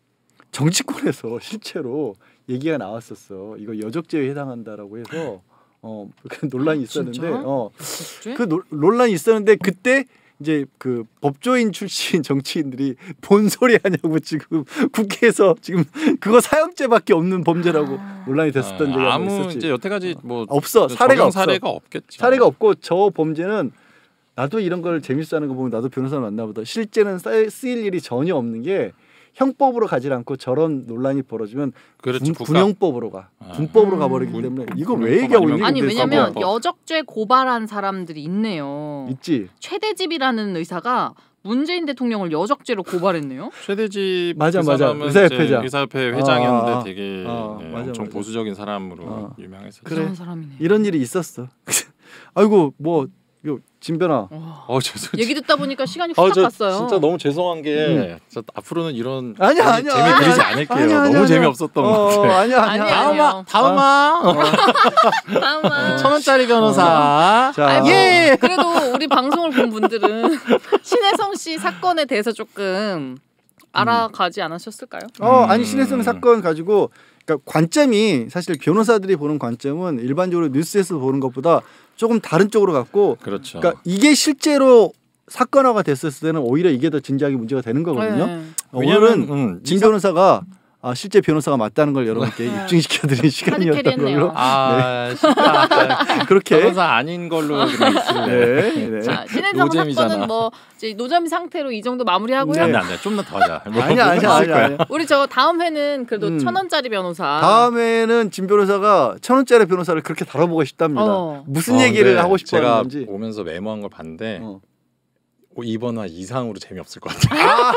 정치권에서 실제로 얘기가 나왔었어. 이거 여적죄에 해당한다라고 해서 어 그 논란이 있었는데 진짜? 어그 논란이 있었는데 그때 이제 그 법조인 출신 정치인들이 뭔 소리 하냐고 지금 국회에서 지금 그거 사형죄밖에 없는 범죄라고 아. 논란이 됐었던 아, 적이 아무 있었지. 이제 여태까지 뭐 없어. 사례가 없어. 사례가 없겠죠. 사례가 없고 저 범죄는 나도 이런 걸 재밌어 하는 거 보면 나도 변호사를 만나보다 실제는 쓰일 일이 전혀 없는 게 형법으로 가지 않고 저런 논란이 벌어지면 그렇죠. 군, 국가. 군형법으로 가. 아. 군법으로 음. 가버리기 군- 때문에 군- 이거 군형법 왜 얘기하고 아니면 있는 아니 건데 왜냐면 사법법. 여적죄 고발한 사람들이 있네요. 있지. 최대집이라는 의사가 문재인 대통령을 여적죄로 고발했네요. 최대집 맞아, 그 맞아. 사람은 의사협회장. 이제 의사협회 회장이었는데 아, 아, 되게 아, 네, 맞아, 엄청 맞아. 보수적인 사람으로 아. 유명했었죠. 그래. 이상한 사람이네. 이런 일이 있었어. 아이고 뭐 요, 진변아. 와. 어, 죄송. 얘기 듣다 보니까 시간이 어, 후딱 저 갔어요. 진짜 너무 죄송한 게 음. 저 앞으로는 이런 아니야, 재미- 아니야, 재미 아니야, 그리지 아니야. 않을게요. 아니야, 아니야, 너무 아니야. 재미없었던 것 어, 같아. 아니야, 아니야. 아니야. 다음아, 다음아. 다음은 천 원짜리 변호사. 자, 아이고, 예. 그래도 우리 방송을 본 분들은 신혜성 씨 사건에 대해서 조금 알아가지 않으셨을까요? 어, 음. 아니 신혜성 사건 가지고 그러니까 관점이 사실 변호사들이 보는 관점은 일반적으로 뉴스에서 보는 것보다 조금 다른 쪽으로 갔고 그렇죠. 그러니까 이게 실제로 사건화가 됐었을 때는 오히려 이게 더 진지하게 문제가 되는 거거든요. 네. 오늘은 음, 진 이 사- 변호사가 아, 실제 변호사가 맞다는 걸 여러분께 네. 입증시켜드리는 시간이었던 카드캐리했네요. 걸로 아, 진짜 그렇게 변호사 아닌 걸로 그냥 있을래. 네, 네. 자, 신혜성 노잼이잖아. 사건은 뭐 이제 노잼 상태로 이 정도 마무리하고요. 네. 안돼 안돼 좀 더 더 하자. 뭐, 아니야 아니야 뭐 아니야, 아니야. 우리 저 다음 회는 그래도 음. 천 원짜리 변호사. 다음에는 진 변호사가 천 원짜리 변호사를 그렇게 다뤄보고 싶답니다. 어. 무슨 어, 얘기를 근데 하고 싶어 제가 하는 건지. 오면서 메모한 걸 봤는데 어. 어, 이번 화 이상으로 재미없을 것 같아요.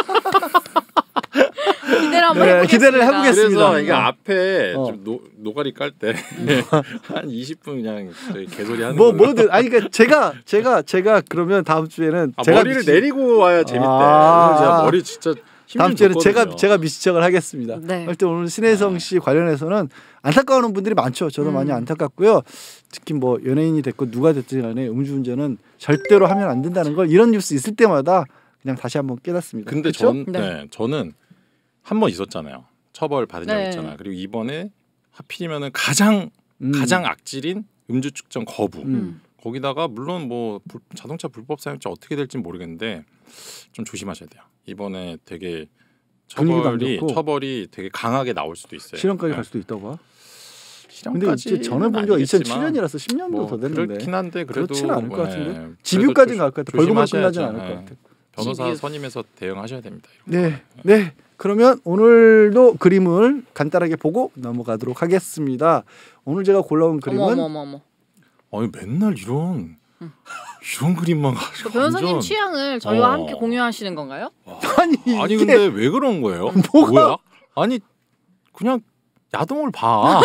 기대를 한번 네, 해보겠습니다. 기대를 해보겠습니다. 그래서 이게 어. 앞에 어. 좀 노, 노가리 깔 때 한 이십 분 그냥 저희 개소리 하는 뭐 걸로. 뭐든 아니 그러니까 제가 제가 제가 그러면 다음 주에는 아, 제가 머리를 미치- 내리고 와야 재밌대. 아. 오늘 제가 머리 진짜 힘 다음 좀 주에는 줬거든요. 제가 제가 미시척을 하겠습니다. 네. 하여튼 오늘 신혜성 씨 관련해서는 안타까워하는 분들이 많죠. 저도 음. 많이 안타깝고요. 특히 뭐 연예인이 됐고 누가 됐든 간에 음주운전은 절대로 하면 안 된다는 걸 이런 뉴스 있을 때마다 그냥 다시 한번 깨닫습니다. 근데 그렇죠? 전 네. 네. 저는 한 번 있었잖아요. 처벌 받은 적 네. 있잖아. 그리고 이번에 하필이면은 가장 음. 가장 악질인 음주 측정 거부. 음. 거기다가 물론 뭐 불, 자동차 불법 사용죄 어떻게 될지 모르겠는데 좀 조심하셔야 돼요. 이번에 되게 분위기도 안 처벌이 좋고. 처벌이 되게 강하게 나올 수도 있어요. 실형까지 네. 갈 수도 있다고 봐. 근데 실형까지 이제 전에 본 게 이천칠 년이라서 십 년도 뭐 더 됐는데 그렇긴 한데 그래도 그렇지는 않을 것 같은데 네, 집유까지는 그래도 갈 것 같아. 벌금으로 조심하셔야죠. 끝나진 않을 네. 것 같아. 변호사 집유. 선임해서 대응하셔야 됩니다. 이런 네, 네. 그러면 오늘도 그림을 간단하게 보고 넘어가도록 하겠습니다. 오늘 제가 골라온 그림은 어머 어머 어머. 아니 맨날 이런 음. 이런 그림만 가지고 그 변호사님 완전- 취향을 저희와 어. 함께 공유하시는 건가요? 아니 아니 이게 근데 왜 그런 거예요? 뭐가- 뭐야? 아니 그냥 야동을 봐.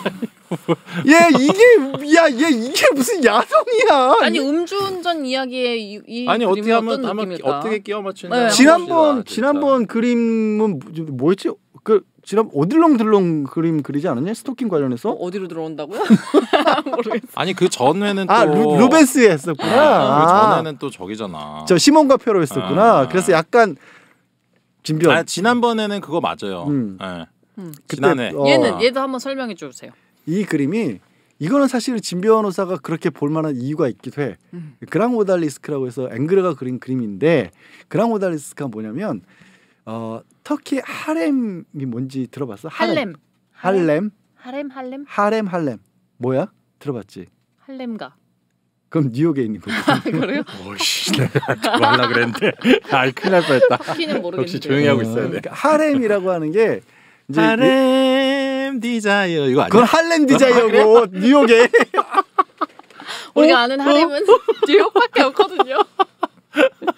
얘 이게 야얘 이게 무슨 야동이야? 아니 음주운전 이야기에 이, 이 아니 그림이 어떻게 하면 어떤 하면 느낌일까? 어떻게 끼워 맞추는 네, 지난번 지난번 그림은 뭐- 뭐였지? 그 지난 어들렁들렁 그림 그리지 않았냐? 스토킹 어, 관련해서? 어디로 들어온다고요? 모르겠어. 아니 그 전에는 또 아 루, 루벤스에 했었구나. 아, 그 아, 전에는 또 저기잖아. 저 시몬과 페로 했었구나. 아. 그래서 약간 진변. 아, 지난번에는 그거 맞아요. 음. 네. 음. 지난해. 어. 얘는 얘도 한번 설명해 주세요. 이 그림이 이거는 사실 진 변호사가 그렇게 볼 만한 이유가 있기도 해. 음. 그랑오달리스크라고 해서 앵그르가 그린 그림인데 그랑오달리스크가 뭐냐면 어, 터키 하렘이 뭔지 들어봤어? 할렘. 할렘? 할렘 할렘 하렘 할렘. 뭐야? 들어봤지? 할렘가. 그럼 뉴욕에 있는 거지. 그래요? 오씨, 내가 그거 하려 그랬는데, 아이 큰일 날 뻔했다. 터키는 모르겠는데. 역시 조용히 하고 있어야 돼. 그러니까 하렘이라고 하는 게 이제 하렘 디자이어 이거 아니야? 그건 할렘 디자이어고 뉴욕에 우리가 아는 할렘은 뉴욕밖에 없거든요.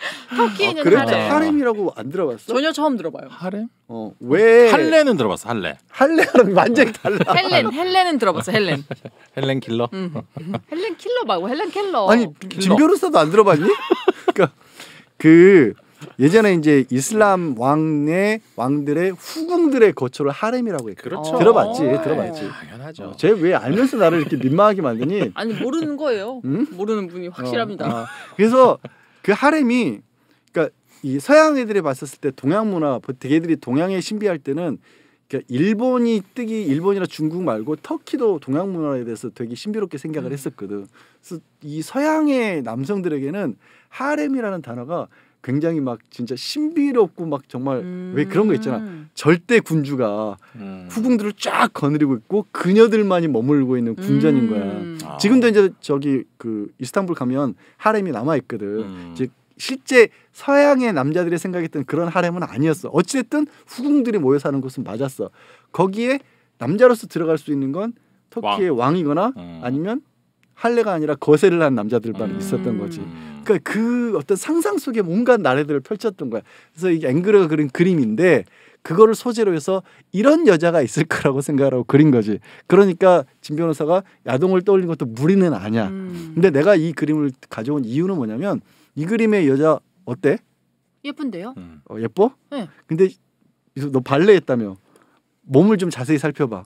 터키에 있는 아, 그래? 하렘. 하렘이라고 안 들어봤어? 전혀 처음 들어봐요. 하렘? 어, 왜? 할레는 들어봤어. 할레. 할레랑 완전히 달라. 헬렌, 헬렌은 들어봤어. 헬렌. 헬렌 킬러? 음. 헬렌 킬러 말고 헬렌 켈러. 아니 진 변호사도 안 들어봤니? 그러니까 그 예전에 이제 이슬람 왕의 왕들의 후궁들의 거처를 하렘이라고 했거든. 그렇죠. 들어봤지, 어. 들어봤지. 당연하죠. 어, 쟤 왜 알면서 나를 이렇게 민망하게 만드니? 아니 모르는 거예요. 응? 모르는 분이 확실합니다. 어, 어. 그래서 그 하렘이 그러니까 이 서양 애들이 봤었을 때 동양 문화, 걔들이 동양에 신비할 때는 그러니까 일본이 뜨기 일본이나 중국 말고 터키도 동양 문화에 대해서 되게 신비롭게 생각을 했었거든. 그래서 이 서양의 남성들에게는 하렘이라는 단어가 굉장히 막 진짜 신비롭고 막 정말 음. 왜 그런 거 있잖아. 절대 군주가 음. 후궁들을 쫙 거느리고 있고 그녀들만이 머물고 있는 궁전인 거야. 음. 아. 지금도 이제 저기 그 이스탄불 가면 하렘이 남아 있거든. 음. 즉 실제 서양의 남자들이 생각했던 그런 하렘은 아니었어. 어찌됐든 후궁들이 모여 사는 곳은 맞았어. 거기에 남자로서 들어갈 수 있는 건 터키의 왕. 이거나 음. 아니면 할례가 아니라 거세를 한 남자들만 음. 있었던 거지. 음. 그러니까 그 어떤 상상 속에 온갖 나래들을 펼쳤던 거야. 그래서 이게 앵그레가 그린 그림인데 그거를 소재로 해서 이런 여자가 있을 거라고 생각하고 그린 거지. 그러니까 진 변호사가 야동을 떠올린 것도 무리는 아니야. 음. 근데 내가 이 그림을 가져온 이유는 뭐냐면 이 그림의 여자 어때? 예쁜데요? 음. 어, 예뻐? 네. 근데 너 발레 했다며. 몸을 좀 자세히 살펴봐.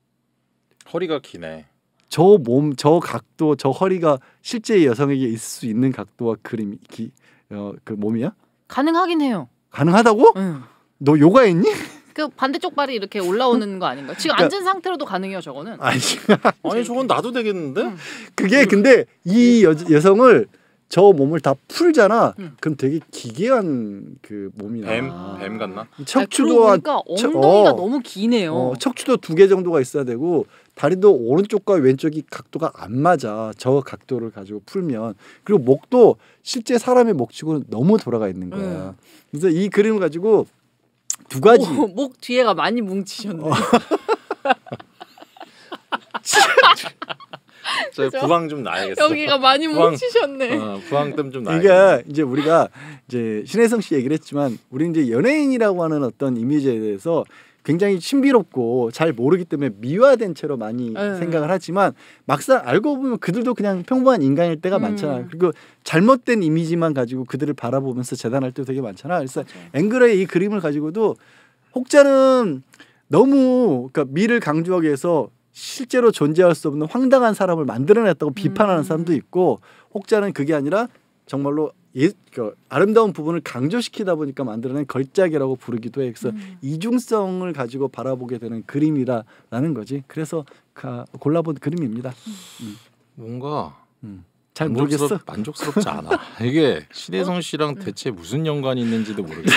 허리가 기네. 저 몸, 저 각도, 저 허리가 실제 여성에게 있을 수 있는 각도와 그림, 기, 어, 그 몸이야? 가능하긴 해요. 가능하다고? 응. 너 요가했니? 그 반대쪽 발이 이렇게 올라오는 거 아닌가? 지금 그러니까- 앉은 상태로도 가능해요, 저거는. 아니, 아니 저건 나도 되겠는데? 음. 그게 근데 이 여, 여성을 저 몸을 다 풀잖아. 음. 그럼 되게 기괴한 그 몸이 뱀? 나와. 뱀 같나? 척추도 한 그러니까 척- 엉덩이가 어. 너무 기네요. 어, 척추도 두 개 정도가 있어야 되고 다리도 오른쪽과 왼쪽이 각도가 안 맞아. 저 각도를 가지고 풀면. 그리고 목도 실제 사람의 목치고는 너무 돌아가 있는 거야. 음. 그래서 이 그림을 가지고 두 가지 오, 목 뒤에가 많이 뭉치셨네. 어. 저 그죠? 부항 좀 나야겠어. 여기가 많이 부항- 뭉치셨네. 어, 부항뜸 좀 나야겠어. 그러니까 이제 우리가 이제 신혜성 씨 얘기를 했지만 우리 이제 연예인이라고 하는 어떤 이미지에 대해서 굉장히 신비롭고 잘 모르기 때문에 미화된 채로 많이 네. 생각을 하지만 막상 알고 보면 그들도 그냥 평범한 인간일 때가 음. 많잖아. 그리고 잘못된 이미지만 가지고 그들을 바라보면서 재단할 때도 되게 많잖아. 그래서 맞아요. 앵그레의 이 그림을 가지고도 혹자는 너무 그러니까 미를 강조하기 위해서 실제로 존재할 수 없는 황당한 사람을 만들어냈다고 비판하는 음. 사람도 있고 혹자는 그게 아니라 정말로 예, 그 아름다운 부분을 강조시키다 보니까 만들어낸 걸작이라고 부르기도 해. 그래서 음. 이중성을 가지고 바라보게 되는 그림이라는 거지. 그래서 가, 골라본 그림입니다. 뭔가 음. 잘 모르겠어. 만족스럽, 만족스럽지 않아. 이게 신혜성 씨랑 대체 무슨 연관이 있는지도 모르겠고.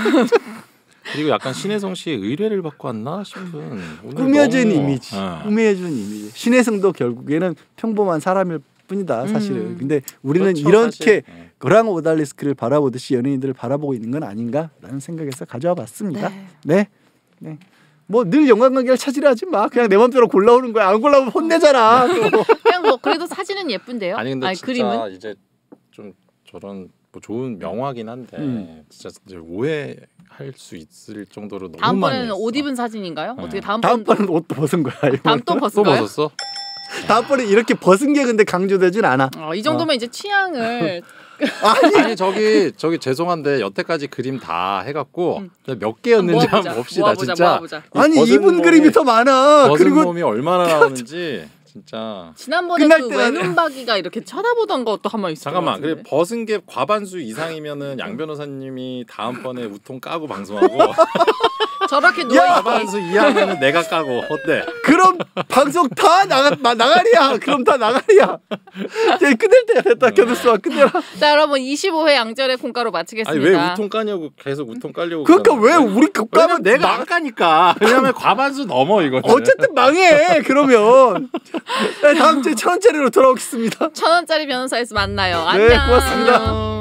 그리고 약간 신혜성 씨의 의뢰를 받고 왔나 싶은 오늘 꾸며진 너무- 이미지. 어. 꾸며진 이미지. 신혜성도 결국에는 평범한 사람일 뿐이다 사실은. 음. 근데 우리는 그렇죠, 이렇게 사실. 네. 그랑 오달리스크를 바라보듯이 연예인들을 바라보고 있는 건 아닌가라는 생각에서 가져와 봤습니다. 네. 네. 네. 뭐 늘 연관관계를 찾으려 하지 마. 그냥 내 맘대로 골라오는 거야. 안 골라오면 혼내잖아. 그냥 뭐 그래도 사진은 예쁜데요. 아니 근데 진짜 그림은 이제 좀 저런 뭐 좋은 명화긴 한데 음. 진짜 이제 오해할 수 있을 정도로 너무 많이 다음번에는 했어. 옷 입은 사진인가요? 네. 어떻게 다음번 다음번은 옷도 벗은 거야. 다음 또 또 벗을까요? 벗었어? 다음번에 이렇게 벗은 게 근데 강조되진 않아. 어, 이 정도면 이제 취향을 아니 아니 저기 저기 죄송한데 여태까지 그림 다 해갖고 음. 몇 개였는지 모아보자. 한번 봅시다. 모아보자, 진짜 모아보자. 이 아니 벗은 입은 몸이- 그림이 더 많아. 벗은 그리고 몸이 얼마나 나오는지 진짜. 지난번에 끝날 그 때가 외눈박이가 이렇게 쳐다보던 것도 한 번 있었던 잠깐만, 것 그래 같은데. 벗은 게 과반수 이상이면은 양 변호사님이 다음번에 우통 까고 방송하고 저렇게 누워 야! 있고 과반수 이하면은 내가 까고 어때? 그럼 방송 다 나가 마- 나가리야. 그럼 다 나가리야. 이제 끝낼 때가 됐다. 겨누스와 끝내라. 자 여러분 이십오 회 양절의 콩가루 아니 마치겠습니다. 왜 우통 까냐고 계속 우통 깔려고. 그러니까 왜 그러는데. 우리 국가면 왜냐면 내가 안 까니까. 왜냐면 과반수 넘어 이거. 어쨌든 망해. 그러면 네, 다음 주에 천 원짜리로 돌아오겠습니다. 천 원짜리 변호사에서 만나요. 네, 안녕. 고맙습니다. 안녕.